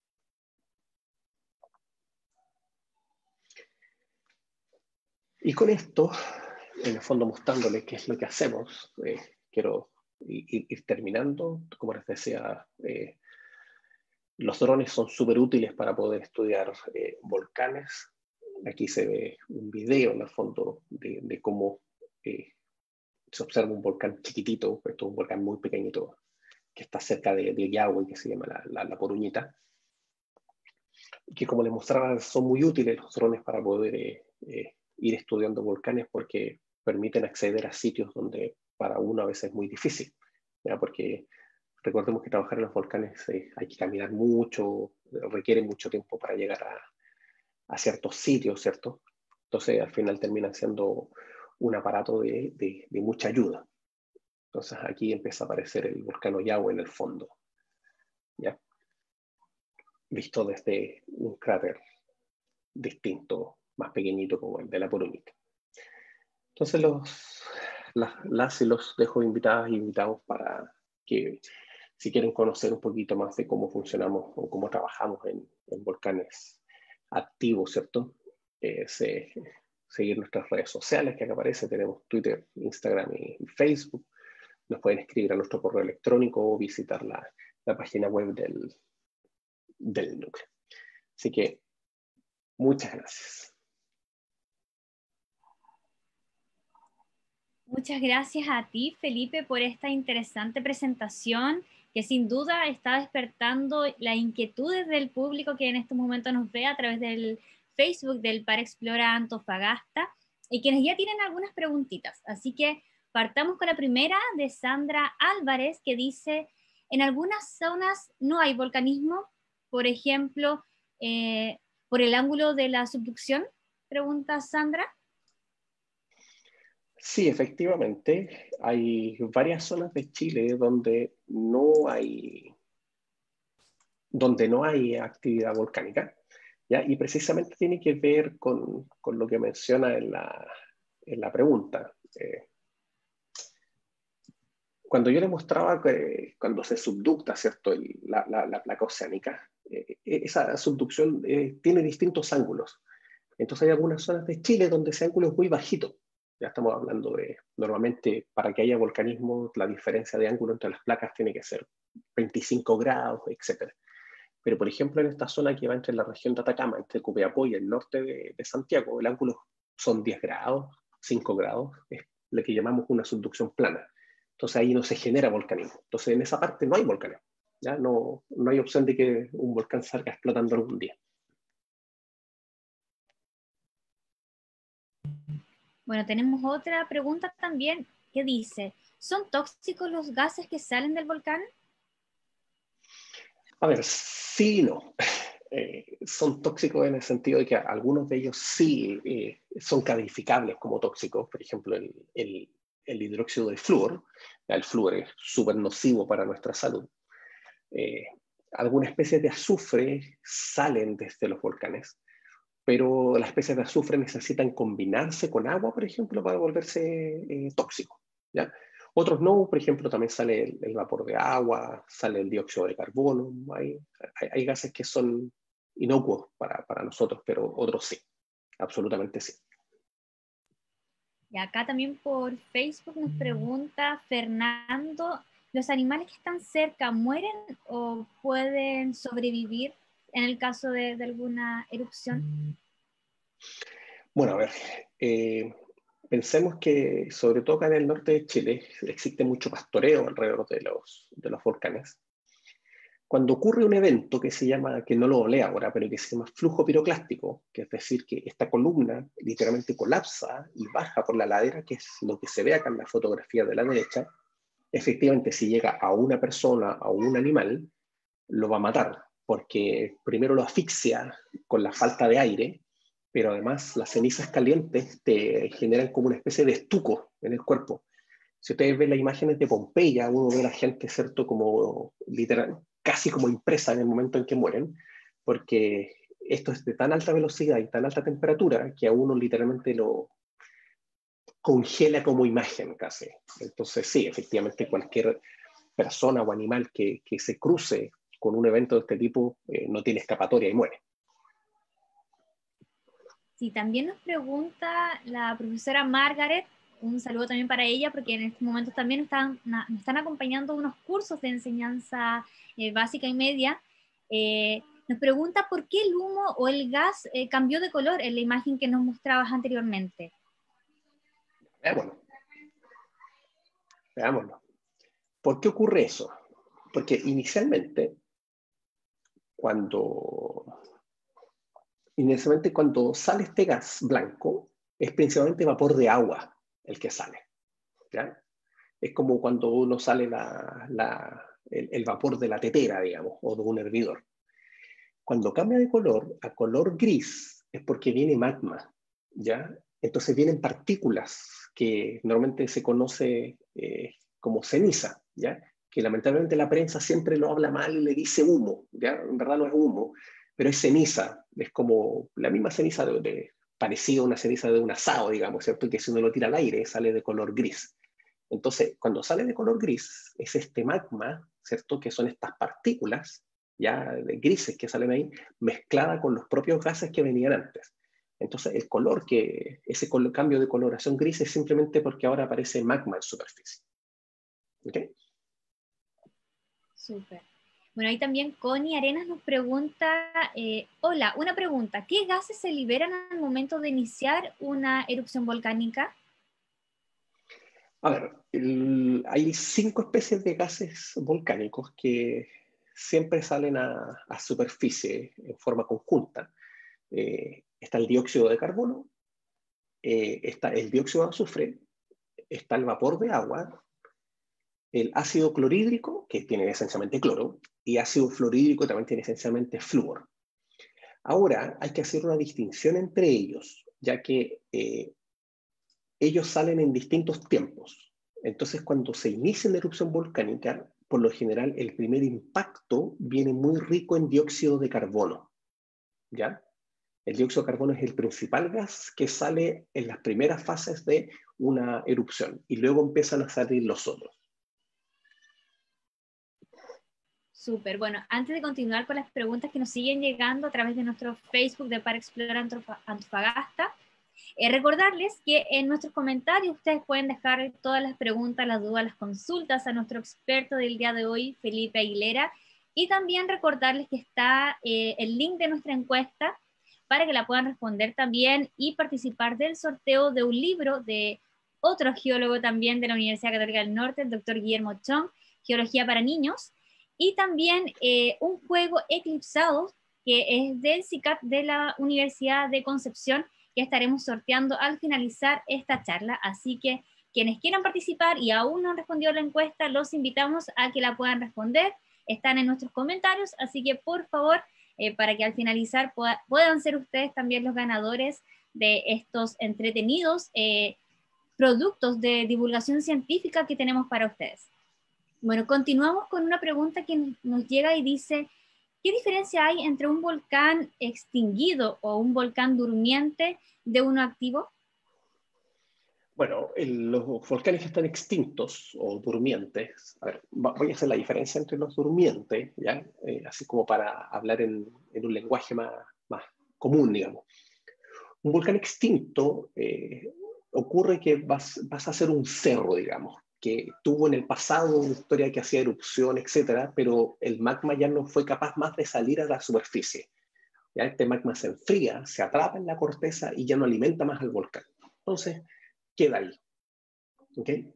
Y con esto, en el fondo mostrándoles qué es lo que hacemos, quiero ir terminando. Como les decía, los drones son súper útiles para poder estudiar volcanes. Aquí se ve un video en el fondo de cómo se observa un volcán chiquitito, esto es un volcán muy pequeñito, que está cerca de Yahweh, que se llama la Poruñita, que como les mostraba son muy útiles los drones para poder ir estudiando volcanes, porque permiten acceder a sitios donde para uno a veces es muy difícil, ¿ya? Porque recordemos que trabajar en los volcanes hay que caminar mucho, requiere mucho tiempo para llegar a ciertos sitios, ¿cierto? Entonces al final termina siendo un aparato de mucha ayuda. Entonces aquí empieza a aparecer el volcán Ollagüe en el fondo, ¿ya? Visto desde un cráter distinto, más pequeñito como el de la Poruñita. Entonces las y los dejo invitadas y invitados para que si quieren conocer un poquito más de cómo funcionamos o cómo trabajamos en volcanes activos, ¿cierto? Seguir nuestras redes sociales que acá aparece, tenemos Twitter, Instagram y Facebook. Nos pueden escribir a nuestro correo electrónico o visitar la página web del núcleo. Así que muchas gracias. Muchas gracias a ti, Felipe, por esta interesante presentación que sin duda está despertando las inquietudes del público que en este momento nos ve a través del Facebook del Par Explora Antofagasta y quienes ya tienen algunas preguntitas. Así que partamos con la primera de Sandra Álvarez, que dice: en algunas zonas no hay volcanismo, por ejemplo, por el ángulo de la subducción, pregunta Sandra. Sí, efectivamente, hay varias zonas de Chile donde no hay actividad volcánica, ¿ya? Y precisamente tiene que ver con lo que menciona en la pregunta. Cuando yo le mostraba que cuando se subducta, ¿cierto?, la placa oceánica, esa subducción tiene distintos ángulos. Entonces hay algunas zonas de Chile donde ese ángulo es muy bajito. Ya estamos hablando de, normalmente, para que haya volcanismo, la diferencia de ángulo entre las placas tiene que ser 25 grados, etc. Pero, por ejemplo, en esta zona que va entre la región de Atacama, entre Copiapó y el norte de Santiago, el ángulo son 10 grados, 5 grados, es lo que llamamos una subducción plana. Entonces ahí no se genera volcanismo. Entonces en esa parte no hay volcanismo. ¿Ya? No hay opción de que un volcán salga explotando algún día. Bueno, tenemos otra pregunta también que dice: ¿son tóxicos los gases que salen del volcán? A ver, sí y no. Son tóxicos en el sentido de que algunos de ellos sí son calificables como tóxicos. Por ejemplo, el hidróxido de flúor. El flúor es súper nocivo para nuestra salud. Algunas especies de azufre salen desde los volcanes, pero las especies de azufre necesitan combinarse con agua, por ejemplo, para volverse tóxicos, ¿ya? Otros no, por ejemplo, también sale el vapor de agua, sale el dióxido de carbono. Hay gases que son inocuos para nosotros, pero otros sí, absolutamente sí. Y acá también por Facebook nos pregunta Fernando: ¿los animales que están cerca mueren o pueden sobrevivir en el caso de alguna erupción? Bueno, a ver, pensemos que sobre todo acá en el norte de Chile existe mucho pastoreo alrededor de los volcanes. Cuando ocurre un evento que se llama, que no lo leo ahora, pero que se llama flujo piroclástico, que es decir, que esta columna literalmente colapsa y baja por la ladera, que es lo que se ve acá en la fotografía de la derecha, efectivamente si llega a una persona o un animal, lo va a matar, porque primero lo asfixia con la falta de aire, pero además las cenizas calientes te generan como una especie de estuco en el cuerpo. Si ustedes ven las imágenes de Pompeya, uno ve a la gente, ¿cierto?, como literal, casi como impresa en el momento en que mueren, porque esto es de tan alta velocidad y tan alta temperatura que a uno literalmente lo congela como imagen casi. Entonces sí, efectivamente cualquier persona o animal que se cruce con un evento de este tipo no tiene escapatoria y muere. Sí, también nos pregunta la profesora Margaret, un saludo también para ella, porque en estos momentos también nos están acompañando unos cursos de enseñanza básica y media. Nos pregunta por qué el humo o el gas cambió de color en la imagen que nos mostrabas anteriormente. Veámoslo. Veámoslo. ¿Por qué ocurre eso? Porque inicialmente, cuando sale este gas blanco, es principalmente vapor de agua el que sale, ¿ya? Es como cuando uno sale el vapor de la tetera, digamos, o de un hervidor. Cuando cambia de color a color gris es porque viene magma, ¿ya? Entonces vienen partículas que normalmente se conoce como ceniza, ¿ya? Que lamentablemente la prensa siempre lo habla mal y le dice humo, ¿ya? En verdad no es humo, pero es ceniza, es como la misma ceniza parecida a una ceniza de un asado, digamos, ¿cierto? Que si uno lo tira al aire sale de color gris. Entonces, cuando sale de color gris, es este magma ¿cierto? Que son estas partículas ya de grises que salen ahí, mezcladas con los propios gases que venían antes. Entonces, el color ese cambio de coloración gris es simplemente porque ahora aparece magma en superficie. ¿Ok? Súper. Bueno, ahí también Connie Arenas nos pregunta, hola, una pregunta, ¿qué gases se liberan al momento de iniciar una erupción volcánica? A ver, hay 5 especies de gases volcánicos que siempre salen a superficie en forma conjunta. Está el dióxido de carbono, está el dióxido de azufre, está el vapor de agua, el ácido clorhídrico, que tiene esencialmente cloro, y ácido fluorhídrico también tiene esencialmente flúor. Ahora hay que hacer una distinción entre ellos, ya que ellos salen en distintos tiempos. Entonces, cuando se inicia una erupción volcánica, por lo general el primer impacto viene muy rico en dióxido de carbono, ¿ya? El dióxido de carbono es el principal gas que sale en las primeras fases de una erupción y luego empiezan a salir los otros. Súper, bueno, antes de continuar con las preguntas que nos siguen llegando a través de nuestro Facebook de Para Explorar Antofagasta, recordarles que en nuestros comentarios ustedes pueden dejar todas las preguntas, las dudas, las consultas a nuestro experto del día de hoy, Felipe Aguilera, y también recordarles que está el link de nuestra encuesta para que la puedan responder también y participar del sorteo de un libro de otro geólogo también de la Universidad Católica del Norte, el doctor Guillermo Chong, Geología para Niños, y también un juego Eclipsados, que es del CICAP de la Universidad de Concepción, que estaremos sorteando al finalizar esta charla. Así que quienes quieran participar y aún no han respondido la encuesta, los invitamos a que la puedan responder. Están en nuestros comentarios, así que por favor, para que al finalizar puedan ser ustedes también los ganadores de estos entretenidos productos de divulgación científica que tenemos para ustedes. Bueno, continuamos con una pregunta que nos llega y dice, ¿qué diferencia hay entre un volcán extinguido o un volcán durmiente de uno activo? Bueno, los volcanes que están extintos o durmientes, a ver, voy a hacer la diferencia entre los durmientes, ¿ya? Así como para hablar en un lenguaje más común, digamos. Un volcán extinto ocurre que vas a ser un cerro, digamos, que tuvo en el pasado una historia que hacía erupción, etcétera, pero el magma ya no fue capaz más de salir a la superficie. ¿Ya? Este magma se enfría, se atrapa en la corteza y ya no alimenta más al volcán. Entonces, queda ahí. ¿Okay?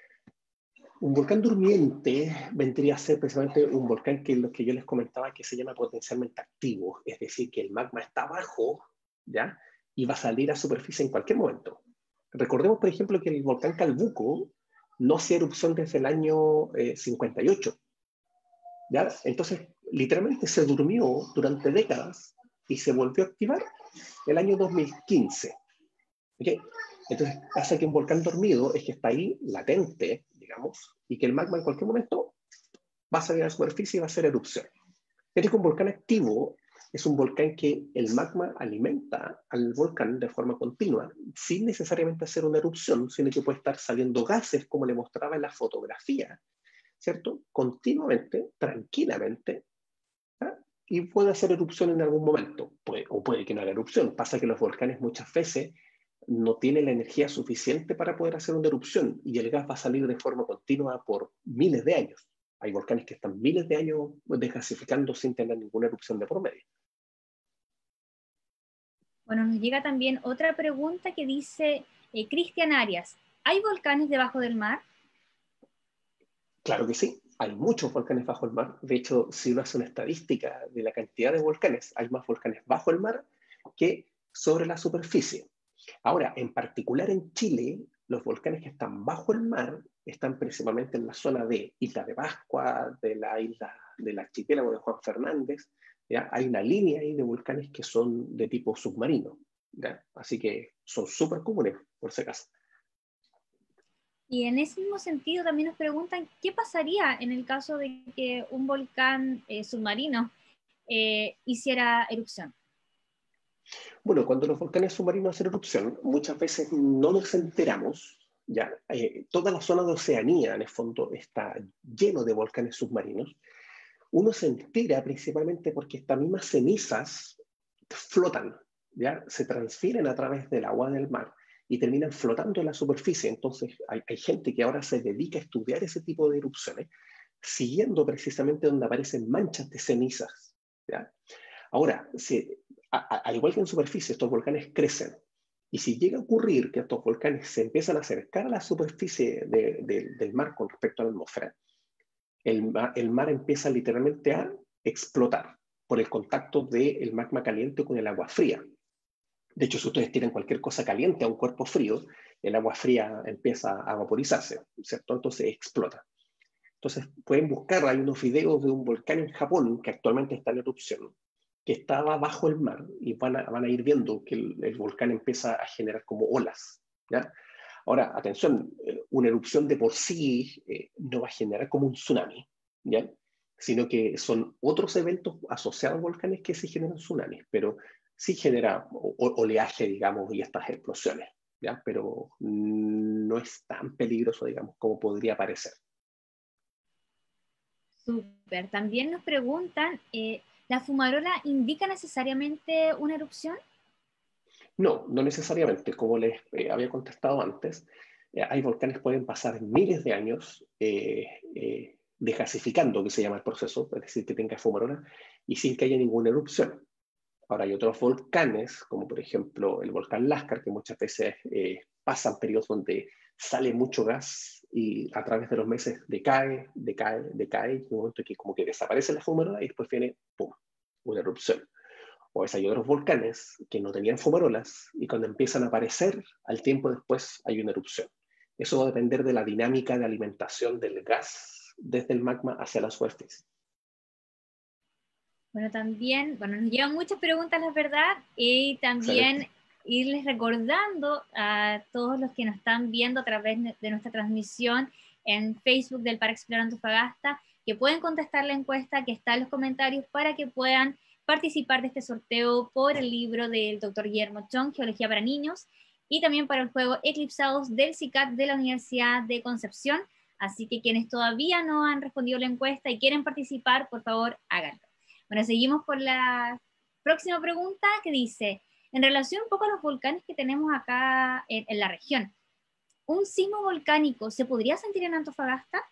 Un volcán durmiente vendría a ser precisamente un volcán que lo que yo les comentaba que se llama potencialmente activo, es decir, que el magma está abajo, ¿ya? Y va a salir a superficie en cualquier momento. Recordemos, por ejemplo, que el volcán Calbuco no hacía erupción desde el año 58, ¿ya? Entonces, literalmente se durmió durante décadas y se volvió a activar el año 2015. ¿Okay? Entonces, pasa que un volcán dormido es que está ahí latente, digamos, y que el magma en cualquier momento va a salir a la superficie y va a hacer erupción. Pero que un volcán activo es un volcán que el magma alimenta al volcán de forma continua, sin necesariamente hacer una erupción, sino que puede estar saliendo gases, como le mostraba en la fotografía, ¿cierto? Continuamente, tranquilamente, ¿ah? Y puede hacer erupción en algún momento, o puede que no haga erupción. Pasa que los volcanes muchas veces no tienen la energía suficiente para poder hacer una erupción y el gas va a salir de forma continua por miles de años. Hay volcanes que están miles de años desgasificando sin tener ninguna erupción de por medio. Bueno, nos llega también otra pregunta que dice Cristian Arias, ¿hay volcanes debajo del mar? Claro que sí, hay muchos volcanes bajo el mar. De hecho, si uno hace una estadística de la cantidad de volcanes, hay más volcanes bajo el mar que sobre la superficie. Ahora, en particular en Chile, los volcanes que están bajo el mar están principalmente en la zona de Isla de Pascua, de la isla del archipiélago de Juan Fernández. ¿Ya? Hay una línea ahí de volcanes que son de tipo submarino. ¿Ya? Así que son súper comunes, por si acaso. Y en ese mismo sentido también nos preguntan qué pasaría en el caso de que un volcán submarino hiciera erupción. Bueno, cuando los volcanes submarinos hacen erupción, muchas veces no nos enteramos, ¿ya? Toda la zona de Oceanía, en el fondo, está lleno de volcanes submarinos. Uno se entera principalmente porque estas mismas cenizas flotan, ¿ya? Se transfieren a través del agua del mar y terminan flotando en la superficie. Entonces hay gente que ahora se dedica a estudiar ese tipo de erupciones, siguiendo precisamente donde aparecen manchas de cenizas, ¿ya? Ahora, al igual que en superficie, estos volcanes crecen. Y si llega a ocurrir que estos volcanes se empiezan a acercar a la superficie del mar con respecto a la atmósfera, el mar empieza literalmente a explotar por el contacto del magma caliente con el agua fría. De hecho, si ustedes tiran cualquier cosa caliente a un cuerpo frío, el agua fría empieza a vaporizarse, ¿cierto? Entonces explota. Entonces pueden buscar, hay unos videos de un volcán en Japón que actualmente está en erupción, que estaba bajo el mar, y van a ir viendo que el volcán empieza a generar como olas, ¿ya? Ahora, atención, una erupción de por sí no va a generar como un tsunami, ¿ya? Sino que son otros eventos asociados a volcanes que sí generan tsunamis, pero sí genera oleaje, digamos, y estas explosiones, ¿ya? Pero no es tan peligroso, digamos, como podría parecer. Súper. También nos preguntan, ¿la fumarola indica necesariamente una erupción? No, no necesariamente. Como les había contestado antes, hay volcanes que pueden pasar miles de años desgasificando, que se llama el proceso, es decir, que tenga fumarola, y sin que haya ninguna erupción. Ahora hay otros volcanes, como por ejemplo el volcán Lascar, que muchas veces pasan periodos donde sale mucho gas y a través de los meses decae, y un momento que como que desaparece la fumarola y después viene, ¡pum!, una erupción. O hay otros volcanes que no tenían fumarolas y cuando empiezan a aparecer, al tiempo después hay una erupción. Eso va a depender de la dinámica de alimentación del gas desde el magma hacia la superficie. Bueno, también, bueno, nos llevan muchas preguntas, la verdad, y también Excelente. irles recordando a todos los que nos están viendo a través de nuestra transmisión en Facebook del Parque Explorar Antofagasta, que pueden contestar la encuesta que está en los comentarios para que puedan participar de este sorteo por el libro del Dr. Guillermo Chong, Geología para Niños, y también para el juego Eclipsados del CICAT de la Universidad de Concepción. Así que quienes todavía no han respondido la encuesta y quieren participar, por favor, háganlo. Bueno, seguimos por la próxima pregunta que dice, en relación un poco a los volcanes que tenemos acá en la región, ¿un sismo volcánico se podría sentir en Antofagasta?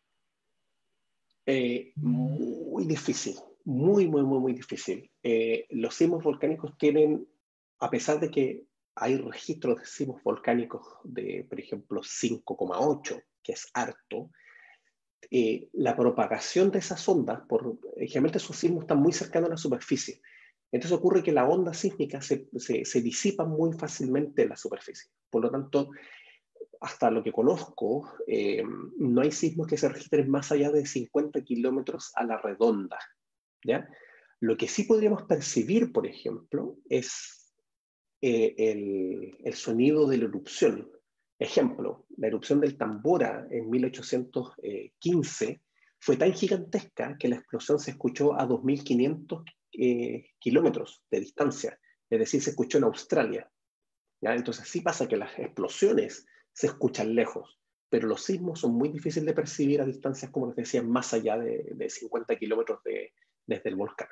Muy difícil, muy difícil. Los sismos volcánicos tienen, a pesar de que hay registros de sismos volcánicos de, por ejemplo, 5,8, que es harto, la propagación de esas ondas, generalmente esos sismos están muy cercanos a la superficie. Entonces ocurre que la onda sísmica se disipa muy fácilmente en la superficie. Por lo tanto, hasta lo que conozco, no hay sismos que se registren más allá de 50 kilómetros a la redonda, ¿ya? Lo que sí podríamos percibir, por ejemplo, es el sonido de la erupción. Ejemplo, la erupción del Tambora en 1815 fue tan gigantesca que la explosión se escuchó a 2.500 kilómetros de distancia, es decir, se escuchó en Australia, ¿ya? Entonces sí pasa que las explosiones se escuchan lejos, pero los sismos son muy difíciles de percibir a distancias, como les decía, más allá de 50 kilómetros desde el volcán.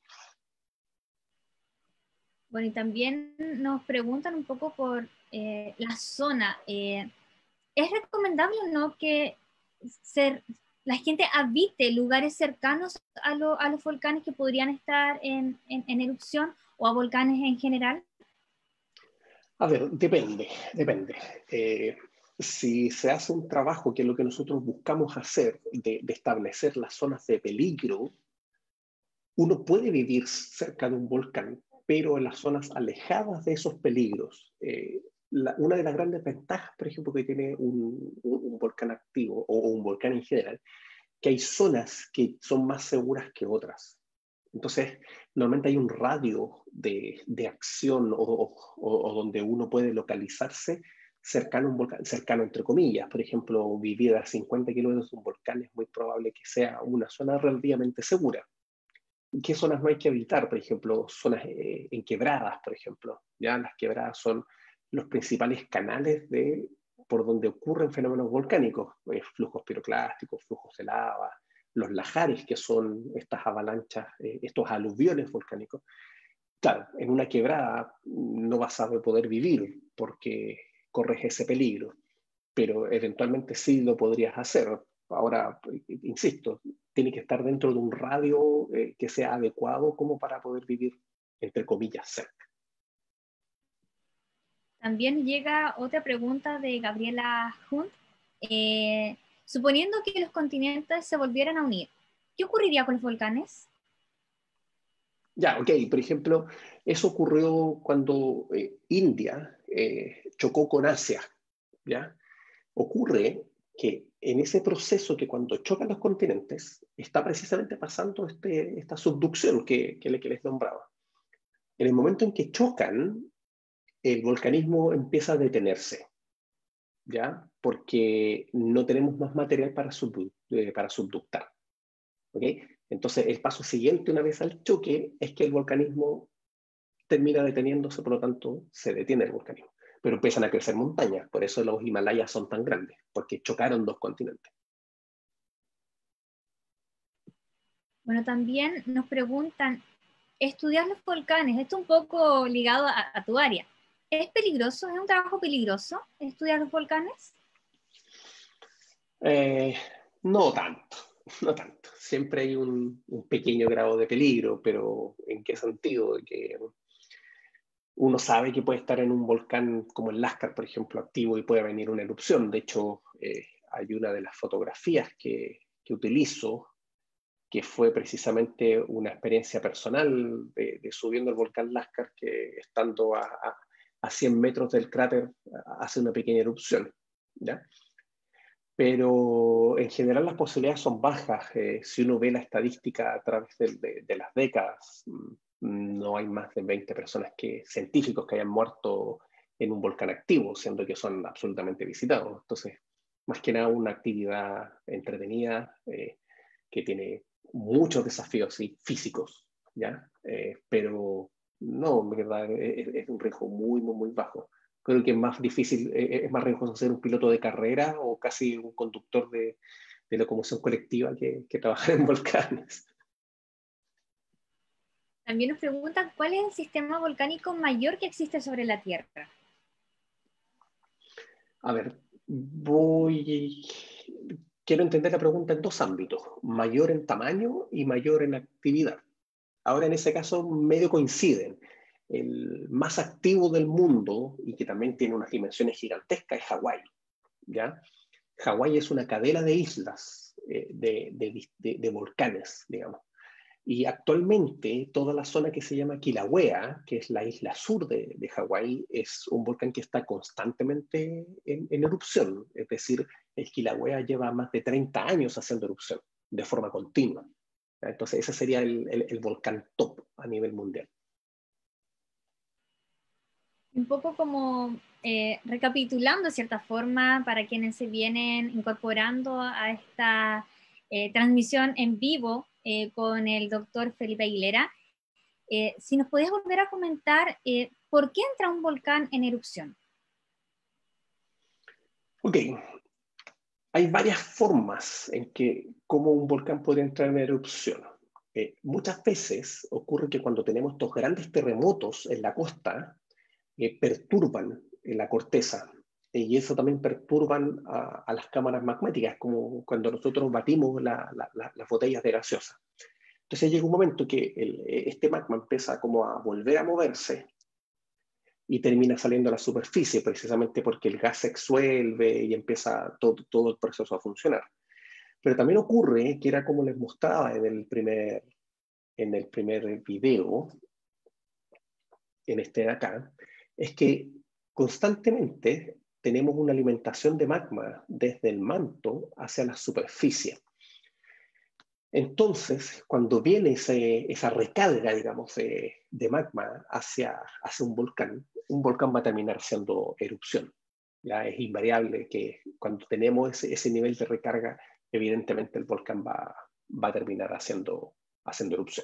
Bueno, y también nos preguntan un poco por la zona. ¿Es recomendable o no que la gente habite lugares cercanos a los volcanes que podrían estar en erupción o a volcanes en general? A ver, depende. Si se hace un trabajo, que es lo que nosotros buscamos hacer, de establecer las zonas de peligro, uno puede vivir cerca de un volcán, pero en las zonas alejadas de esos peligros. Una de las grandes ventajas, por ejemplo, que tiene un volcán activo o un volcán en general, que hay zonas que son más seguras que otras. Entonces, normalmente hay un radio de acción o donde uno puede localizarse cercano a un volcán, cercano entre comillas. Por ejemplo, vivir a 50 kilómetros de un volcán es muy probable que sea una zona relativamente segura. ¿Qué zonas no hay que evitar? Por ejemplo, zonas en quebradas, por ejemplo. ¿Ya? Las quebradas son los principales canales de por donde ocurren fenómenos volcánicos, flujos piroclásticos, flujos de lava, los lajares, que son estas avalanchas, estos aluviones volcánicos. Claro, en una quebrada no vas a poder vivir porque corres ese peligro, pero eventualmente sí lo podrías hacer. Ahora, insisto, tiene que estar dentro de un radio que sea adecuado como para poder vivir, entre comillas, cerca. También llega otra pregunta de Gabriela Hunt. Suponiendo que los continentes se volvieran a unir, ¿qué ocurriría con los volcanes? Ya, ok, por ejemplo, eso ocurrió cuando India chocó con Asia, ¿ya? Ocurre que en ese proceso que cuando chocan los continentes, está precisamente pasando esta subducción que les nombraba. En el momento en que chocan, el volcanismo empieza a detenerse, ¿ya? Porque no tenemos más material para subductar, ¿ok? Entonces, el paso siguiente, una vez al choque, es que el volcanismo termina deteniéndose, por lo tanto, se detiene el volcanismo. Pero empiezan a crecer montañas, por eso los Himalayas son tan grandes, porque chocaron dos continentes. Bueno, también nos preguntan, estudiar los volcanes, esto un poco ligado a tu área, ¿es peligroso? ¿Es un trabajo peligroso estudiar los volcanes? Eh, no tanto, no tanto. Siempre hay un pequeño grado de peligro, pero ¿en qué sentido? De que uno sabe que puede estar en un volcán como el Lascar, por ejemplo, activo y puede venir una erupción. De hecho, hay una de las fotografías que utilizo que fue precisamente una experiencia personal de subiendo el volcán Lascar, que estando a 100 metros del cráter hace una pequeña erupción, ¿ya? Pero en general las posibilidades son bajas. Si uno ve la estadística a través de las décadas, no hay más de 20 personas científicos que hayan muerto en un volcán activo, siendo que son absolutamente visitados. Entonces, más que nada una actividad entretenida que tiene muchos desafíos físicos, ¿ya? Pero no, en verdad es un riesgo muy, muy, muy bajo. Creo que es más difícil, es más riesgoso ser un piloto de carrera o casi un conductor de locomoción colectiva que trabajar en volcanes. También nos preguntan, ¿cuál es el sistema volcánico mayor que existe sobre la Tierra? A ver, quiero entender la pregunta en dos ámbitos, mayor en tamaño y mayor en actividad. Ahora en ese caso medio coinciden. El más activo del mundo y que también tiene unas dimensiones gigantescas es Hawái, ¿ya? Hawái es una cadena de islas, de volcanes, digamos. Y actualmente toda la zona que se llama Kilauea, que es la isla sur de Hawái, es un volcán que está constantemente en erupción. Es decir, el Kilauea lleva más de 30 años haciendo erupción de forma continua. Entonces ese sería el volcán top a nivel mundial. Un poco como recapitulando de cierta forma para quienes se vienen incorporando a esta transmisión en vivo con el doctor Felipe Aguilera, si nos podías volver a comentar por qué entra un volcán en erupción. Ok, hay varias formas en cómo un volcán puede entrar en erupción. Muchas veces ocurre que cuando tenemos estos grandes terremotos en la costa, perturban la corteza y eso también perturban a las cámaras magmáticas, como cuando nosotros batimos las botellas de gaseosa. Entonces llega un momento que este magma empieza como a volver a moverse y termina saliendo a la superficie, precisamente porque el gas se exsuelve y empieza todo el proceso a funcionar. Pero también ocurre, que era como les mostraba en el primer video, en este de acá, es que constantemente tenemos una alimentación de magma desde el manto hacia la superficie. Entonces, cuando viene esa recarga, digamos, de magma hacia un volcán va a terminar siendo erupción. Ya es invariable que cuando tenemos ese nivel de recarga, evidentemente el volcán va a terminar haciendo erupción.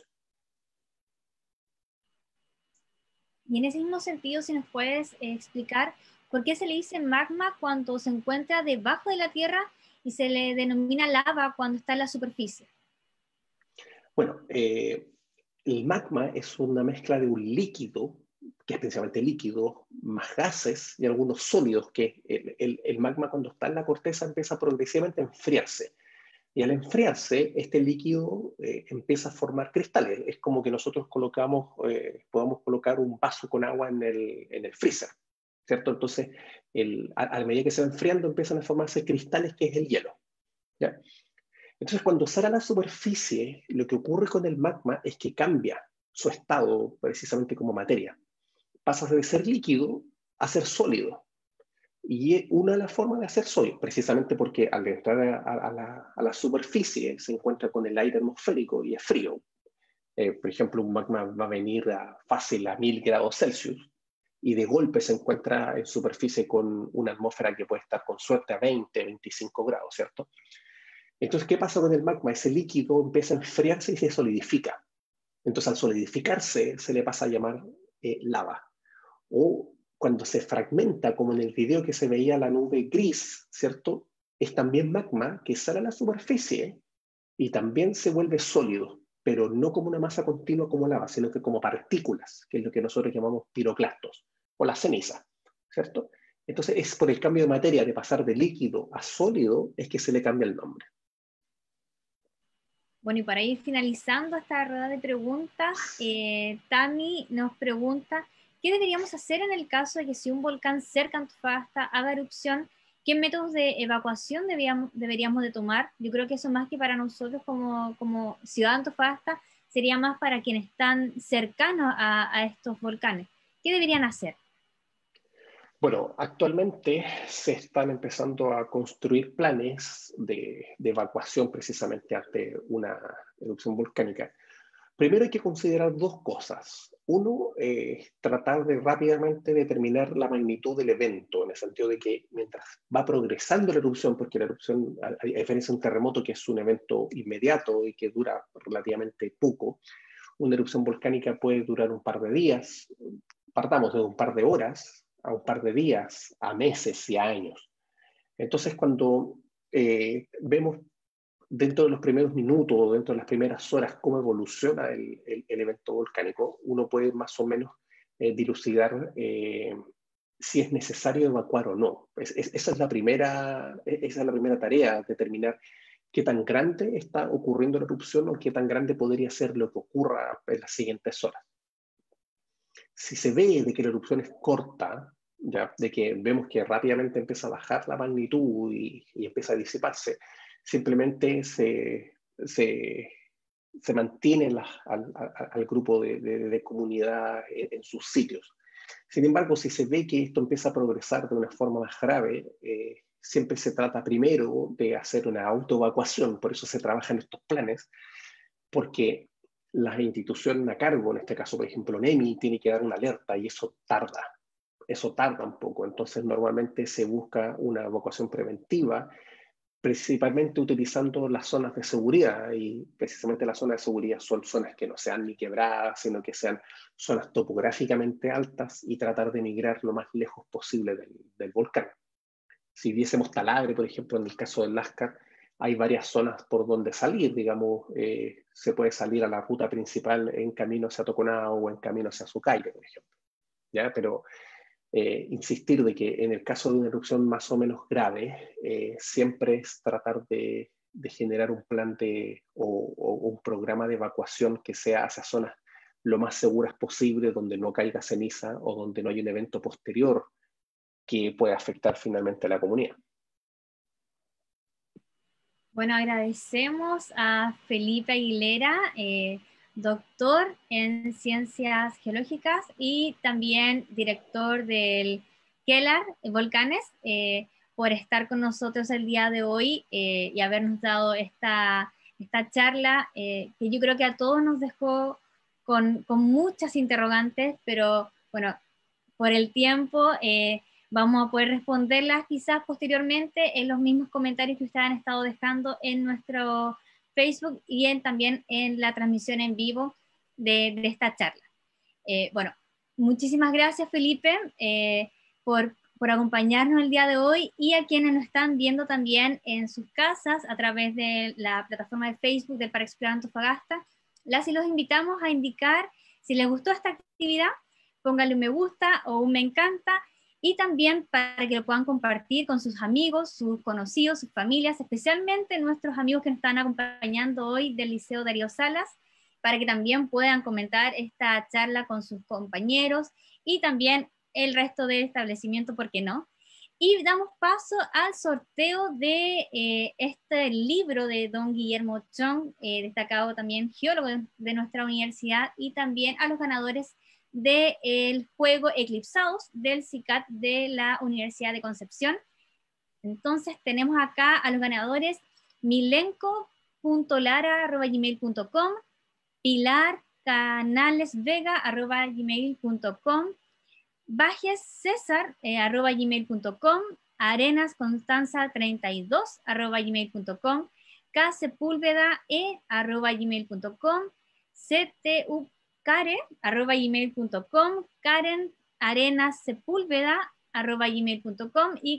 Y en ese mismo sentido, si nos puedes explicar ¿Por qué se le dice magma cuando se encuentra debajo de la Tierra y se le denomina lava cuando está en la superficie? Bueno, el magma es una mezcla de un líquido, que es principalmente líquido, más gases y algunos sólidos, que el magma cuando está en la corteza empieza progresivamente a enfriarse. Y al enfriarse, este líquido empieza a formar cristales. Es como que nosotros podamos colocar un vaso con agua en el freezer, ¿cierto? Entonces, a medida que se va enfriando, empiezan a formarse cristales, que es el hielo, ¿ya? Entonces, cuando sale a la superficie, lo que ocurre con el magma es que cambia su estado precisamente como materia. Pasa de ser líquido a ser sólido. Y una de las formas de hacer sólido, precisamente porque al entrar a la superficie se encuentra con el aire atmosférico y es frío. Por ejemplo, un magma va a venir fácil a 1000 grados Celsius y de golpe se encuentra en superficie con una atmósfera que puede estar con suerte a 20, 25 grados, ¿cierto? Entonces, ¿qué pasa con el magma? Ese líquido empieza a enfriarse y se solidifica. Entonces, al solidificarse, se le pasa a llamar lava. O cuando se fragmenta, como en el video que se veía la nube gris, ¿cierto? Es también magma que sale a la superficie y también se vuelve sólido, pero no como una masa continua como lava, sino que como partículas, que es lo que nosotros llamamos piroclastos, o la ceniza, ¿cierto? Entonces, es por el cambio de materia, de pasar de líquido a sólido, es que se le cambia el nombre. Bueno, y para ir finalizando esta rueda de preguntas, Tami nos pregunta, ¿qué deberíamos hacer en el caso de que si un volcán cerca de Antofagasta haga erupción? ¿Qué métodos de evacuación deberíamos de tomar? Yo creo que eso más que para nosotros como ciudad de Antofagasta, sería más para quienes están cercanos a estos volcanes. ¿Qué deberían hacer? Bueno, actualmente se están empezando a construir planes de evacuación precisamente ante una erupción volcánica. Primero hay que considerar dos cosas. Uno, tratar de rápidamente determinar la magnitud del evento, en el sentido de que mientras va progresando la erupción, porque la erupción, a diferencia de un terremoto que es un evento inmediato y que dura relativamente poco, una erupción volcánica puede durar un par de días, partamos de un par de horas a un par de días, a meses y a años. Entonces, cuando vemos dentro de los primeros minutos o dentro de las primeras horas cómo evoluciona el evento volcánico, uno puede más o menos dilucidar si es necesario evacuar o no. Esa es la primera tarea, determinar qué tan grande está ocurriendo la erupción o qué tan grande podría ser lo que ocurra en las siguientes horas. Si se ve de que la erupción es corta, ¿ya? De que vemos que rápidamente empieza a bajar la magnitud y empieza a disiparse, simplemente se mantiene al grupo de comunidad en sus sitios. Sin embargo, si se ve que esto empieza a progresar de una forma más grave, siempre se trata primero de hacer una autoevacuación, por eso se trabaja en estos planes, porque las instituciones a cargo, en este caso, por ejemplo, NEMI, tiene que dar una alerta y eso tarda un poco. Entonces, normalmente se busca una evacuación preventiva, principalmente utilizando las zonas de seguridad, y precisamente las zonas de seguridad son zonas que no sean ni quebradas, sino que sean zonas topográficamente altas y tratar de migrar lo más lejos posible del volcán. Si viésemos Talabre, por ejemplo, en el caso del Lascar, hay varias zonas por donde salir, digamos, se puede salir a la ruta principal en camino hacia Toconá o en camino hacia Sucayre, por ejemplo, ¿ya? Pero insistir de que en el caso de una erupción más o menos grave, siempre es tratar de generar un plan o un programa de evacuación que sea hacia zonas lo más seguras posible, donde no caiga ceniza o donde no haya un evento posterior que pueda afectar finalmente a la comunidad. Bueno, agradecemos a Felipe Aguilera, doctor en ciencias geológicas y también director del Kellar Volcanes, por estar con nosotros el día de hoy y habernos dado esta charla que yo creo que a todos nos dejó con muchas interrogantes, pero bueno, por el tiempo vamos a poder responderlas quizás posteriormente en los mismos comentarios que ustedes han estado dejando en nuestro Facebook y también en la transmisión en vivo de esta charla. Bueno, muchísimas gracias Felipe por por acompañarnos el día de hoy, y a quienes nos están viendo también en sus casas a través de la plataforma de Facebook del Parque Explorar Antofagasta. Las y los invitamos a indicar si les gustó esta actividad, pónganle un me gusta o un me encanta, y también para que lo puedan compartir con sus amigos, sus conocidos, sus familias, especialmente nuestros amigos que nos están acompañando hoy del Liceo Darío Salas, para que también puedan comentar esta charla con sus compañeros y también el resto del establecimiento, ¿por qué no? Y damos paso al sorteo de este libro de don Guillermo Chong, destacado también geólogo de nuestra universidad, y también a los ganadores del juego Eclipsados del CICAT de la Universidad de Concepción. Entonces tenemos acá a los ganadores: milenco.lara@gmail.com, pilarcanalesvega@gmail.com, bajescesar@gmail.com, arenasconstanza32@gmail.com, ksepulveda@gmail.com, ctucare@gmail.com, Karen Arenas Sepúlveda@gmail.com y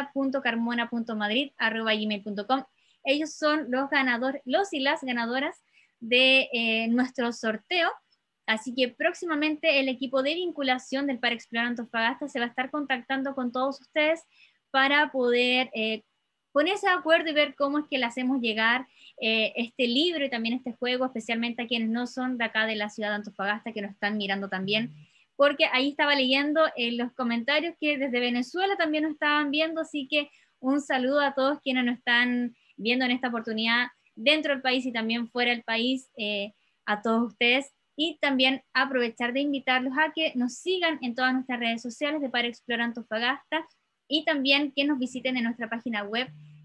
claudia.carmona.madrid@gmail.com. Ellos son los ganadores, los y las ganadoras de nuestro sorteo. Así que próximamente el equipo de vinculación del Parque Explorar Antofagasta se va a estar contactando con todos ustedes para poder ponerse de acuerdo y ver cómo es que le hacemos llegar este libro y también este juego, especialmente a quienes no son de acá de la ciudad de Antofagasta, que nos están mirando también, porque ahí estaba leyendo en los comentarios que desde Venezuela también nos estaban viendo, así que un saludo a todos quienes nos están viendo en esta oportunidad dentro del país y también fuera del país, a todos ustedes. Y también aprovechar de invitarlos a que nos sigan en todas nuestras redes sociales de Parque Explorar Antofagasta, y también que nos visiten en nuestra página web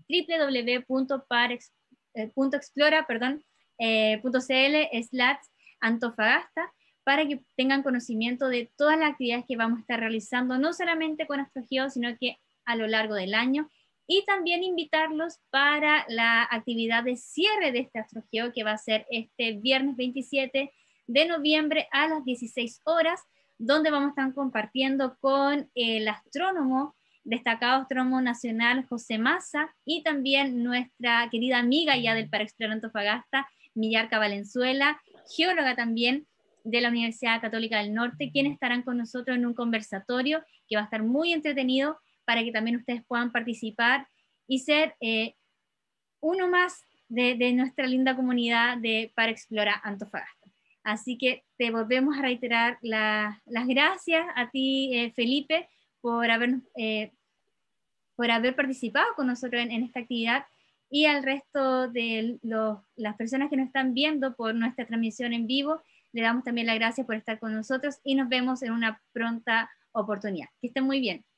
www.explora.cl/Antofagasta, para que tengan conocimiento de todas las actividades que vamos a estar realizando, no solamente con AstroGeo, sino que a lo largo del año. Y también invitarlos para la actividad de cierre de este AstroGeo, que va a ser este viernes 27 de noviembre a las 16 horas, donde vamos a estar compartiendo con el astrónomo, destacado astrónomo nacional José Massa, y también nuestra querida amiga ya del Parque Explorar Antofagasta, Millarca Valenzuela, geóloga también de la Universidad Católica del Norte, quienes estarán con nosotros en un conversatorio que va a estar muy entretenido, para que también ustedes puedan participar y ser uno más de nuestra linda comunidad de Parque Explorar Antofagasta. Así que te volvemos a reiterar las gracias a ti, Felipe, por haber participado con nosotros en esta actividad, y al resto de las personas que nos están viendo por nuestra transmisión en vivo, le damos también las gracias por estar con nosotros y nos vemos en una pronta oportunidad. Que estén muy bien.